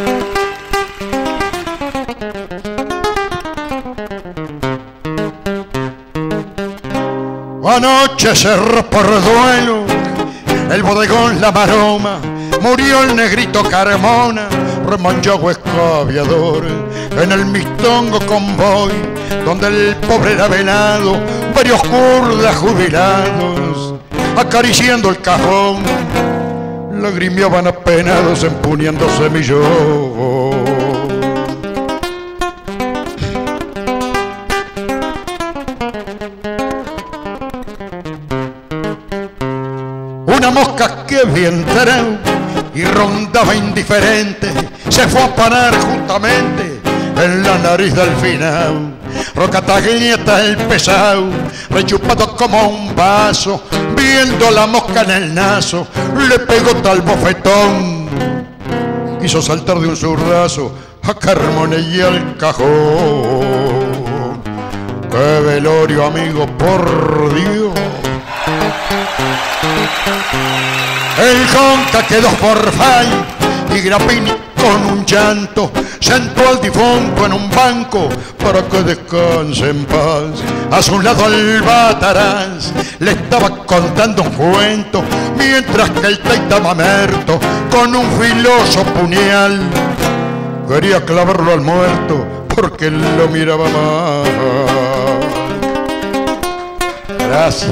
Anochecer por duelo, el bodegón La Maroma, murió el negrito Carmona, remanchado escaviador, en el mistongo convoy, donde el pobre era velado, varios curdas jubilados, acariciando el cajón, lagrimeaban apenados empuñando semillón. Una mosca que bien entrado y rondaba indiferente se fue a parar justamente en la nariz del final. Rocataguieta el pesado, rechupado como un vaso, viendo la mosca en el naso, le pegó tal bofetón. Quiso saltar de un zurdazo a Carmona y al cajón. ¡Qué velorio, amigo, por Dios! El Jonca quedó por fay y Grappini con un llanto sentó al difunto en un banco para que descanse en paz. A su lado el Bataraz le estaba contando un cuento, mientras que el Taita Mamerto con un filoso puñal quería clavarlo al muerto porque lo miraba mal. Gracias.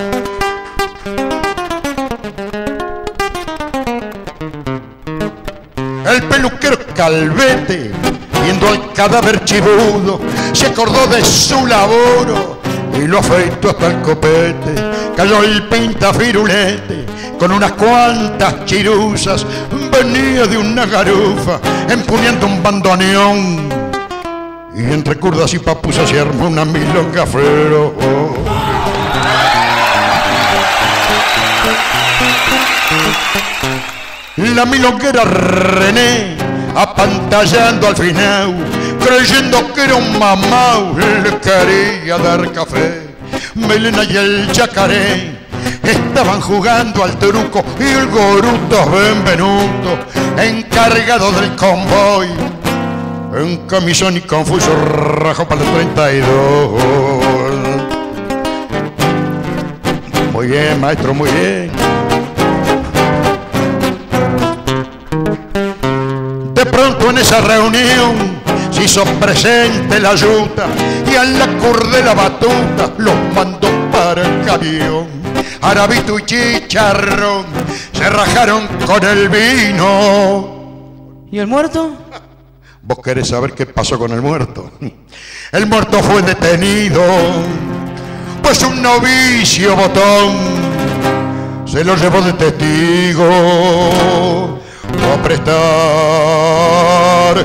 El peluquero Calvete, viendo al cadáver chibudo, se acordó de su laboro y lo afeitó hasta el copete. Cayó el pinta firulete con unas cuantas chiruzas, venía de una garufa empuñando un bandoneón, y entre curdas y papusas se armó una milonga feroz. La milonguera René, apantallando al final, creyendo que era un mamau, le quería dar café. Melena y el Yacaré estaban jugando al truco y el Goruto Benvenuto, encargado del convoy, en camisón y confuso rajo para el treinta y dos. Muy bien, maestro, muy bien. De pronto en esa reunión se hizo presente la yuta y a la curda de la batuta los mandó para el camión. Arabito y chicharrón se rajaron con el vino. ¿Y el muerto? Vos querés saber qué pasó con el muerto. El muerto fue detenido, pues un novicio botón se lo llevó de testigo a prestar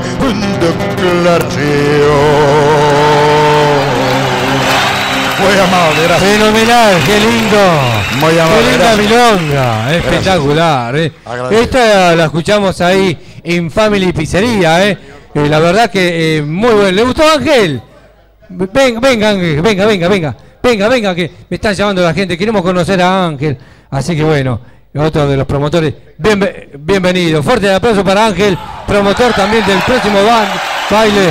declaración. Muy amable, gracias. Fenomenal, qué lindo. Muy amable, qué linda gracias. milonga, espectacular. Eh. Esta la escuchamos ahí en Family Pizzería, eh. Eh, la verdad que eh, muy bueno. ¿Le gustó, Ángel? Venga, venga, Ángel, venga, venga, venga, venga, venga, que me están llamando la gente. Queremos conocer a Ángel. Así que bueno, otro de los promotores. Bien, bienvenido. Fuerte el aplauso para Ángel, promotor también del próximo band, baile.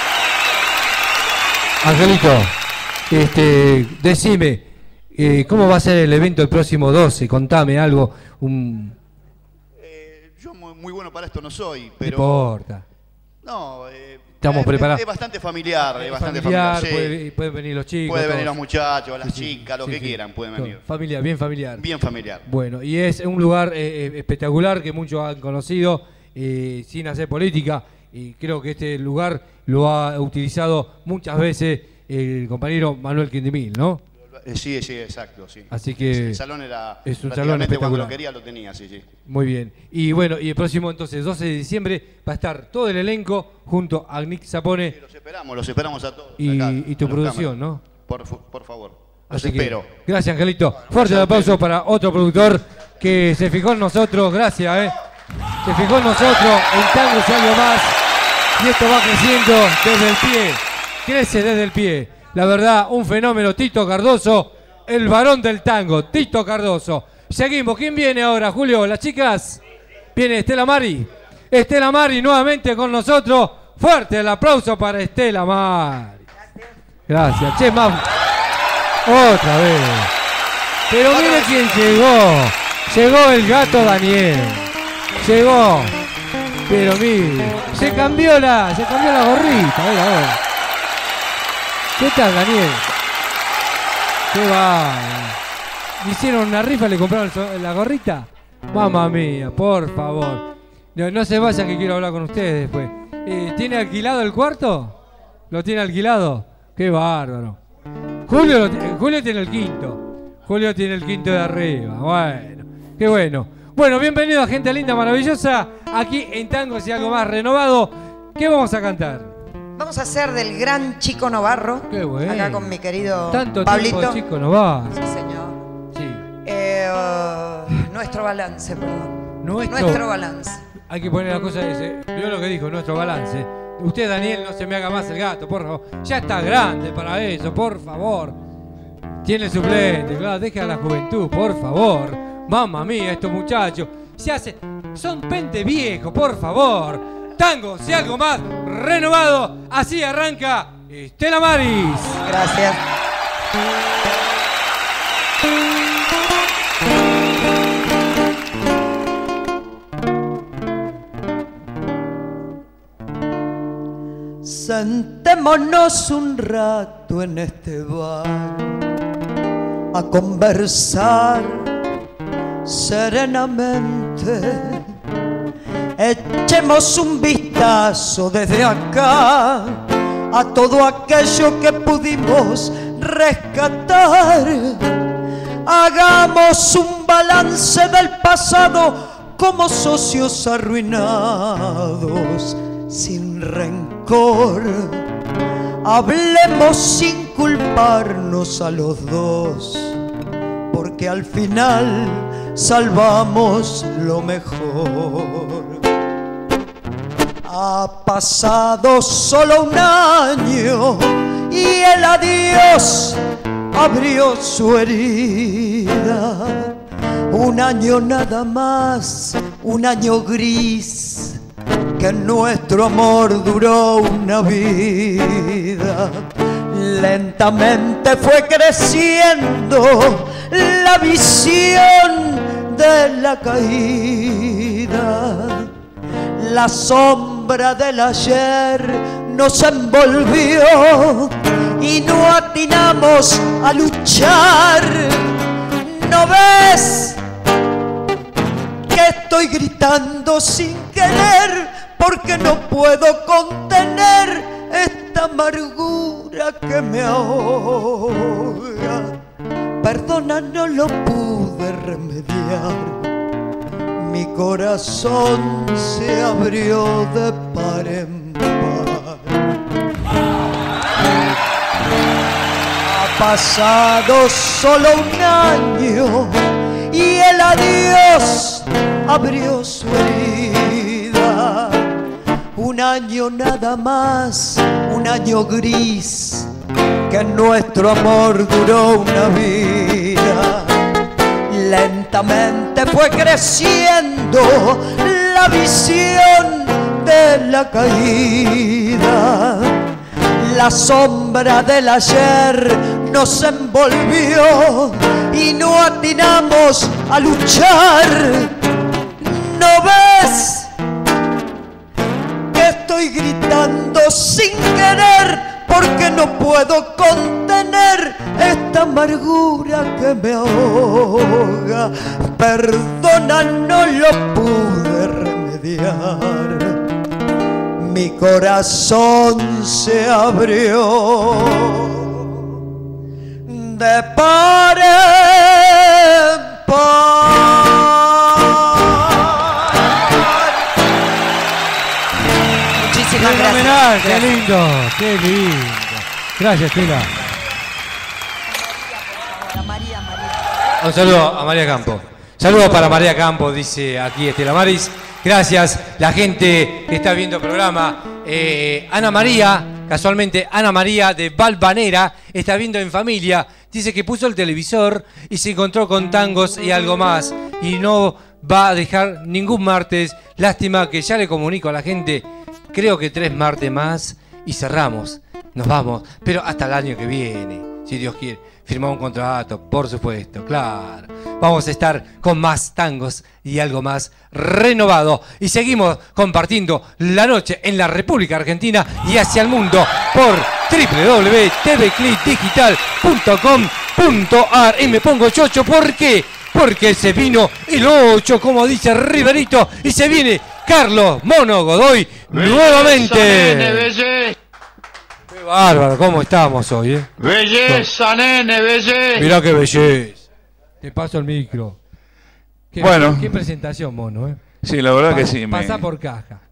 Angelito, este, decime, eh, ¿cómo va a ser el evento el próximo doce? Contame algo. Un... Eh, yo muy, muy bueno para esto no soy, pero... No importa. No, eh, estamos es, preparados. Es bastante familiar, es bastante familiar, familiar. Sí. puede- pueden venir los chicos. Pueden venir todos. los muchachos, las Sí, sí, chicas, lo sí, que sí. quieran, pueden Todo. venir. Familiar, bien familiar. Bien familiar. Bueno, y es un lugar eh, eh, espectacular que muchos han conocido, eh, sin hacer política, y creo que este lugar lo ha utilizado muchas veces el compañero Manuel Quindimil, ¿no? Eh, Sí, sí, exacto, sí. Así que El salón era es un salón prácticamente cuando espectacular. lo quería lo tenía, sí, sí. Muy bien. Y bueno, y el próximo entonces, doce de diciembre, va a estar todo el elenco junto a Nick Zapone Los esperamos, los esperamos a todos. y, acá, y tu en los producción, cámaras. ¿no? Por, fu- por favor. Los Así que, espero. gracias, Angelito. Fuerte el aplauso para otro productor que se fijó en nosotros. Gracias, ¿eh? Se fijó en nosotros, en Tango y algo más. Y esto va creciendo desde el pie. Crece desde el pie. La verdad, un fenómeno. Tito Cardoso, el varón del tango. Tito Cardoso. Seguimos. ¿Quién viene ahora, Julio? ¿Las chicas? Viene Estela Mari. Estela Mari nuevamente con nosotros. Fuerte el aplauso para Estela Mari. Gracias. Che, más. Otra vez. Pero mire quién llegó. Llegó el gato Daniel. Llegó. Pero mire. Se cambió la. Se cambió la gorrita. A ver, a ver. ¿Qué tal, Daniel? ¿Qué va? ¿Le hicieron una rifa? ¿Le compraron el so- la gorrita? Mamma mía, por favor. No, no se vayan que quiero hablar con ustedes después. Eh, ¿Tiene alquilado el cuarto? ¿Lo tiene alquilado? Qué bárbaro. Julio, lo ti- Julio tiene el quinto. Julio tiene el quinto de arriba. Bueno, qué bueno. Bueno, bienvenido a gente linda, maravillosa. Aquí en Tangos y algo más renovado. ¿Qué vamos a cantar? Vamos a hacer del gran Chico Novarro. Qué bueno. Acá con mi querido Tanto Pablito. tiempo Chico Novarro. Sí, señor. Sí. Eh, uh, nuestro balance, perdón. Nuestro, Nuestro balance. Hay que poner la cosa ese. Vio lo que dijo, nuestro balance. Usted, Daniel, no se me haga más el gato, por favor. Ya está grande para eso, por favor. Tiene suplente, claro, deje a la juventud, por favor. Mamma mía, estos muchachos. Se hace. Son pente viejo, por favor. Tango, si algo más, renovado. Así arranca Estela Maris. Gracias. Sentémonos un rato en este bar a conversar serenamente. Echemos un vistazo desde acá a todo aquello que pudimos rescatar. Hagamos un balance del pasado como socios arruinados, sin rencor. Hablemos sin culparnos a los dos, porque al final salvamos lo mejor. Ha pasado solo un año y el adiós abrió su herida. Un año nada más, un año gris, que nuestro amor duró una vida. Lentamente fue creciendo la visión de la caída. La sombra del ayer nos envolvió y no atinamos a luchar. ¿No ves que estoy gritando sin querer porque no puedo contener esta amargura que me ahoga. Perdona, no lo pude remediar, mi corazón se abrió de par en par. Ha pasado solo un año y el adiós abrió su herida. Un año nada más, un año gris, que nuestro amor duró una vida. Lentamente fue creciendo la visión de la caída. La sombra del ayer nos envolvió y no atinamos a luchar. ¿No ves que estoy gritando sin querer? Porque no puedo contener esta amargura que me ahoga. Perdona, no lo pude remediar, mi corazón se abrió de par en par. Muchísimas Fenomenal, gracias. qué lindo, qué lindo. Gracias, Tila. Un saludo a María Campo. Saludos para María Campo, dice aquí Estela Maris. Gracias, la gente que está viendo el programa. Eh, Ana María, casualmente Ana María de Valvanera, está viendo en familia. Dice que puso el televisor y se encontró con tangos y algo más. Y no va a dejar ningún martes. Lástima que ya le comunico a la gente. Creo que tres martes más y cerramos. Nos vamos, pero hasta el año que viene, si Dios quiere. Firmamos un contrato, por supuesto, claro. Vamos a estar con más tangos y algo más renovado. Y seguimos compartiendo la noche en la República Argentina y hacia el mundo por doble u doble u doble u punto t v click digital punto com punto a r. Y me pongo chocho, ¿por qué? Porque se vino el ocho, como dice Riverito, y se viene Carlos Mono Godoy nuevamente. Nene, belleza. Qué bárbaro, ¿cómo estamos hoy, eh? Belleza, nene, belleza. Mirá qué belleza. Te paso el micro. Qué, Bueno. Qué presentación, Mono, ¿eh? Sí, la verdad Pa- que sí. me- Pasá por caja.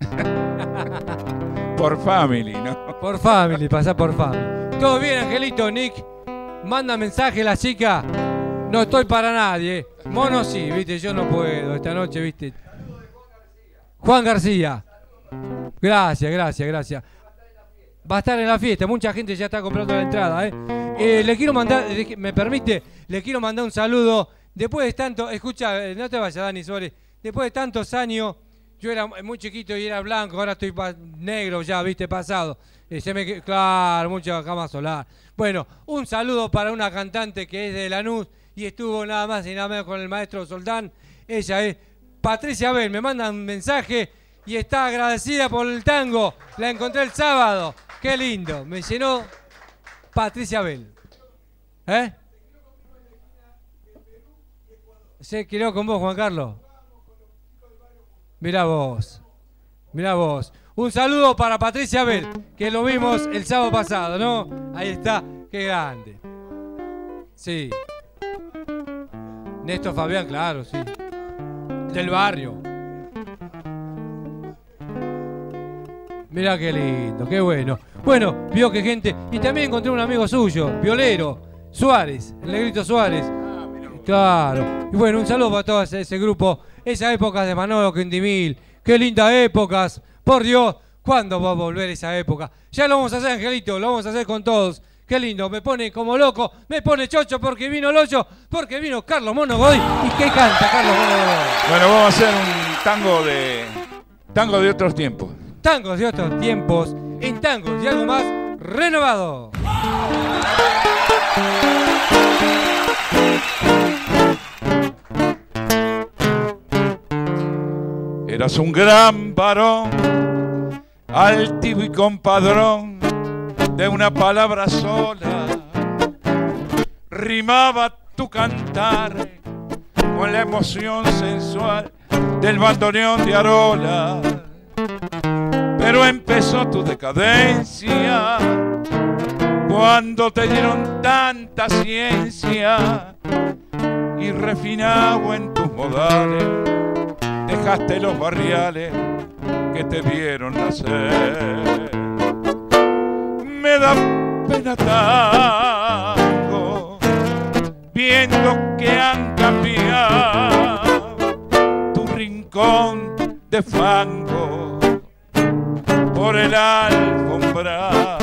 Por family, ¿no? Por family, pasá por family. ¿Todo bien, Angelito? Nick, manda mensaje la chica. No estoy para nadie. Mono sí, viste, yo no puedo. Esta noche, viste. Juan García. Gracias, gracias, gracias. Va a estar en la fiesta, mucha gente ya está comprando la entrada, ¿eh? Eh, le quiero mandar, le- me permite, le quiero mandar un saludo. Después de tanto, escucha, eh, no te vayas, Dani Suárez. Después de tantos años, yo era muy chiquito y era blanco, ahora estoy pa- negro ya, viste, pasado. Eh, se me, que- claro, mucha cama solar. Bueno, un saludo para una cantante que es de Lanús y estuvo nada más y nada menos con el maestro Soldán. Ella es Patricia Abel, me manda un mensaje y está agradecida por el tango. La encontré el sábado. Qué lindo, me llenó Patricia Abel. ¿Eh? Se quedó con vos, Juan Carlos. Mirá vos, mirá vos. Un saludo para Patricia Abel, que lo vimos el sábado pasado, ¿no? Ahí está, qué grande. Sí. Néstor Fabián, claro, sí. Del barrio. Mirá qué lindo, qué bueno. Bueno, vio que gente... Y también encontré un amigo suyo, violero, Suárez, el negrito Suárez. Claro. Y bueno, un saludo para todo ese, ese grupo. Esa época de Manolo Quindimil. Qué lindas épocas. Por Dios, ¿cuándo va a volver esa época? Ya lo vamos a hacer, Angelito, lo vamos a hacer con todos. Qué lindo, me pone como loco, me pone chocho porque vino el ocho, porque vino Carlos Mono Godoy. ¿Y qué canta Carlos Mono Godoy? Bueno, vamos a hacer un tango de tango de otros tiempos. Tangos de otros tiempos, en tangos y algo más renovado. Eras un gran varón, altivo y compadrón, de una palabra sola. Rimaba tu cantar con la emoción sensual del bandoneón de Arola. pero empezó tu decadencia cuando te dieron tanta ciencia y refinado en tus modales dejaste los barriales que te vieron nacer. Me da pena tango viendo que han cambiado tu rincón de fango por el alfombrado.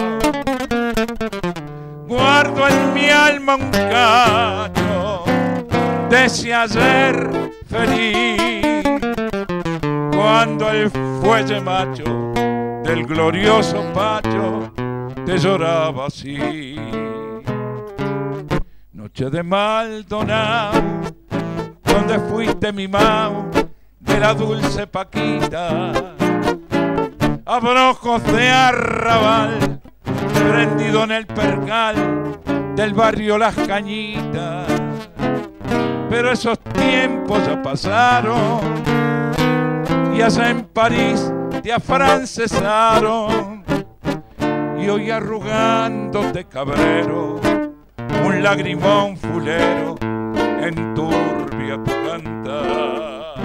Guardo en mi alma un cacho de ese ayer feliz, cuando el fuelle macho del glorioso Pacho te lloraba así. Noche de Maldonado, donde fuiste mimao de la dulce Paquita, abrojos de arrabal prendido en el percal del barrio Las Cañitas. Pero esos tiempos ya pasaron y allá en París te afrancesaron, y hoy arrugándote cabrero un lagrimón fulero enturbia tu cantar.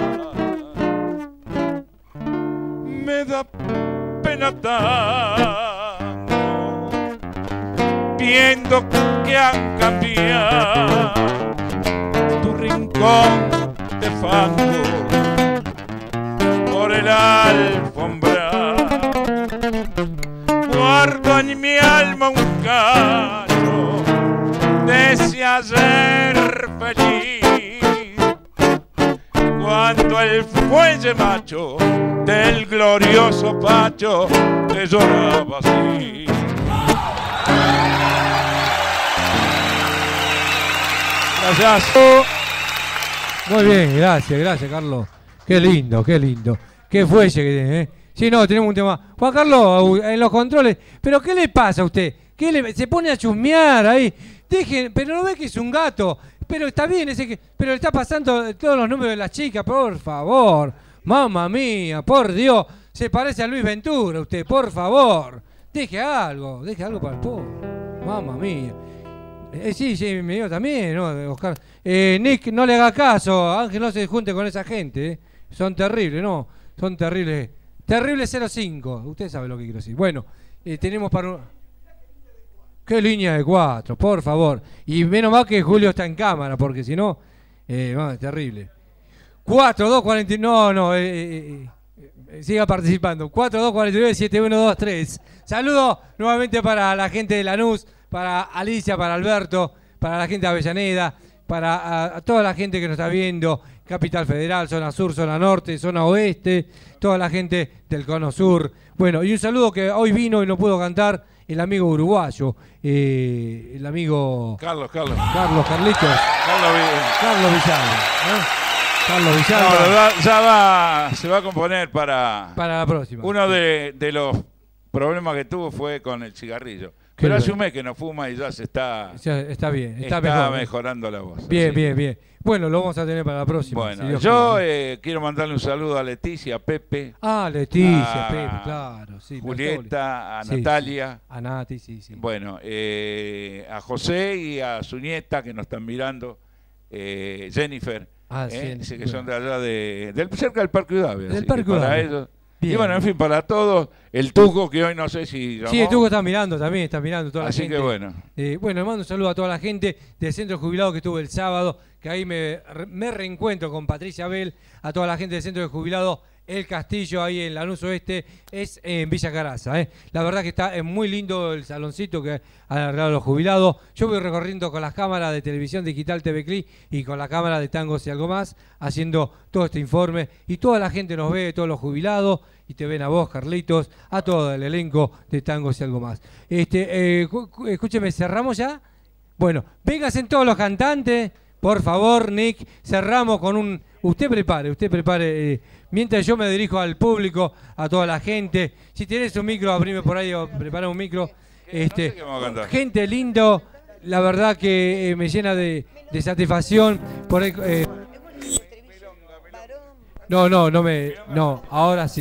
Me da pena tanto viendo que han cambiado tu rincón de fango por el alfombra. Guardo en mi alma un cacho de ese ayer feliz, cuando el fuelle macho del glorioso Pacho te lloraba así. Gracias. Muy bien, gracias, gracias, Carlos. Qué lindo, qué lindo. Qué fuelle que tiene, ¿eh? Sí, no, tenemos un tema. Juan Carlos, en los controles. ¿Pero qué le pasa a usted? ¿Qué le... Se pone a chusmear ahí. Dejen, pero no ve que es un gato. Pero está bien, ese que... pero le está pasando todos los números de las chicas, por favor. Mamma mía, por Dios. Se parece a Luis Ventura usted, por favor. Deje algo, deje algo para el pobre. Mamma mía. Eh, sí, sí, me digo también, ¿no, Oscar? Eh, Nick, no le haga caso. Ángel, no se junte con esa gente. ¿eh? Son terribles, ¿no? Son terribles. Terrible cero cinco. Usted sabe lo que quiero decir. Bueno, eh, tenemos para... ¿Qué línea de cuatro? Por favor. Y menos mal que Julio está en cámara, porque si no... Eh, no, es terrible. cuatro dos cuarenta y nueve... No, no. Eh, eh, eh, siga participando. cuatro dos cuarenta y nueve siete uno dos tres. Saludo nuevamente para la gente de Lanús, para Alicia, para Alberto, para la gente de Avellaneda, para a, a toda la gente que nos está viendo, Capital Federal, zona sur, zona norte, zona oeste, toda la gente del Cono Sur. Bueno, y un saludo que hoy vino y no pudo cantar el amigo uruguayo, eh, el amigo... Carlos, Carlos. Carlos, Carlitos. Carlos, Carlos Villalba. ¿eh? Carlos Villalba. No, va, ya va, se va a componer para... Para la próxima. Uno de, de los problemas que tuvo fue con el cigarrillo. Pero hace un mes que no fuma y ya se está... Ya está bien, está, está mejor, mejorando la voz. Bien, así. bien, bien. Bueno, lo vamos a tener para la próxima. Bueno, si yo eh, quiero mandarle un saludo a Leticia, a Pepe. Ah, Leticia, a Pepe, claro. Sí, Julieta, a sí, Natalia. Sí. A Nati, sí, sí. Bueno, eh, a José y a su nieta que nos están mirando, eh, Jennifer. Ah, eh, sí, que son de allá, de, del, cerca del Parque Udave. Del Parque Udave. Para ellos. Bien. Y bueno, en fin, para todos, el Tuco, que hoy no sé si llamó. Sí, el Tuco está mirando también, está mirando toda la Así gente. que bueno. Eh, bueno, le mando un saludo a toda la gente del Centro de Jubilados que estuvo el sábado, que ahí me, me reencuentro con Patricia Abel, a toda la gente del Centro de Jubilados El Castillo, ahí en Lanús Oeste, es en Villa Caraza. ¿eh? La verdad que está es muy lindo el saloncito que han arreglado los jubilados. Yo voy recorriendo con las cámaras de televisión digital T V Cli y con la cámara de Tangos y Algo Más, haciendo todo este informe. Y toda la gente nos ve, todos los jubilados, y te ven a vos, Carlitos, a todo el elenco de Tangos y Algo Más. Este, eh, escúcheme, ¿cerramos ya? Bueno, vénganse todos los cantantes, por favor, Nick, cerramos con un... Usted prepare, usted prepare, eh, mientras yo me dirijo al público, a toda la gente. Si tienes un micro, abrime por ahí o prepara un micro. Este, gente lindo, la verdad que eh, me llena de, de satisfacción. Por ahí, eh, no, no, no me... No, ahora sí.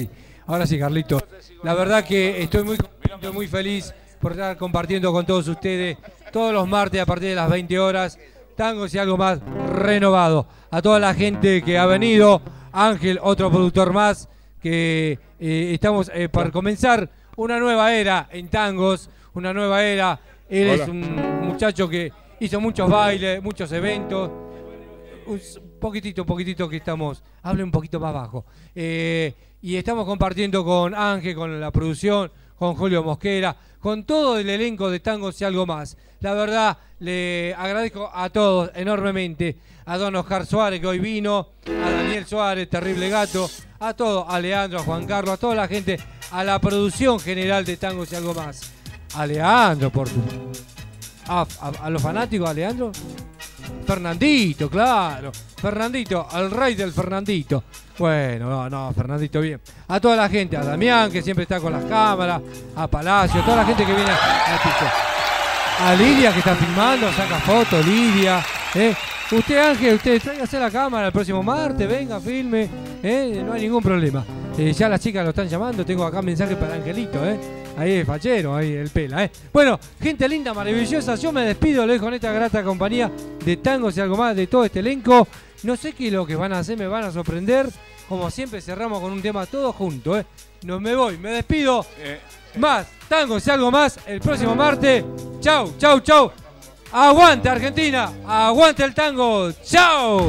Ahora sí, Carlito. La verdad que estoy muy contento, muy feliz por estar compartiendo con todos ustedes todos los martes a partir de las veinte horas. Tangos y algo más renovado. A toda la gente que ha venido, Ángel, otro productor más, que eh, estamos eh, por comenzar una nueva era en tangos, una nueva era. Él Hola. Es un muchacho que hizo muchos bailes, muchos eventos. Un poquitito, un poquitito que estamos, hable un poquito más bajo. Eh, y estamos compartiendo con Ángel, con la producción, con Julio Mosquera, con todo el elenco de Tangos y algo más. La verdad, le agradezco a todos enormemente, a don Oscar Suárez que hoy vino, a Daniel Suárez, Terrible Gato, a todos, a Leandro, a Juan Carlos, a toda la gente, a la producción general de Tangos y algo más. A Leandro, por tu... a, a, a los fanáticos, a Leandro. Fernandito, claro. Fernandito, al rey del Fernandito. Bueno, no, no, Fernandito bien. A toda la gente, a Damián, que siempre está con las cámaras, a Palacio, a toda la gente que viene al piso. A Lidia, que está filmando, saca fotos, Lidia. ¿eh? Usted, Ángel, usted tráigase la cámara el próximo martes, venga, filme. ¿eh? No hay ningún problema. Eh, ya las chicas lo están llamando, tengo acá mensaje para Angelito, ¿eh? Ahí es fachero, ahí el pela, ¿eh? Bueno, gente linda, maravillosa, yo me despido, lo dejo con esta grata compañía de Tangos y algo más, de todo este elenco. No sé qué es lo que van a hacer, me van a sorprender. Como siempre cerramos con un tema todos juntos, ¿eh? No me voy, me despido. Eh, eh. Más Tangos y algo más el próximo martes. Chau, chau, chau. Aguante Argentina, aguante el tango. Chau.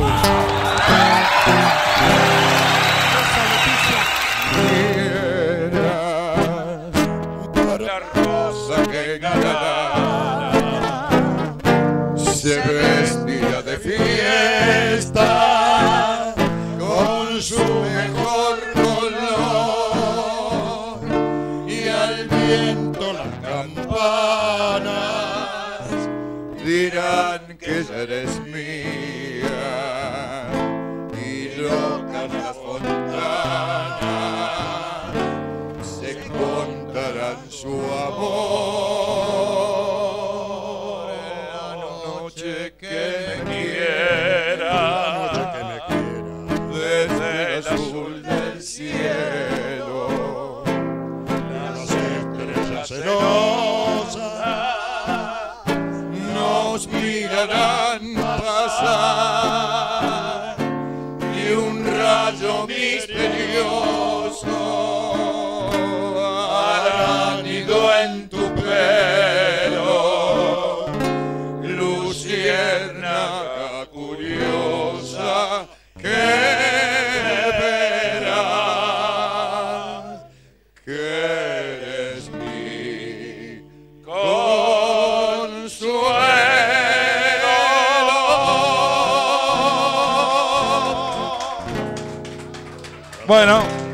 La rosa que gana se vestía de fiesta con su mejor color y al viento las campanas dirán que ella eres mía y locas las fontanas se contarán su amor en la noche que me quiera, desde el azul del cielo las estrellas celosas nos mirarán pasar y un rayo misterioso en tu pelo, luciérnaga curiosa, que verás que eres mi consuelo. Bueno.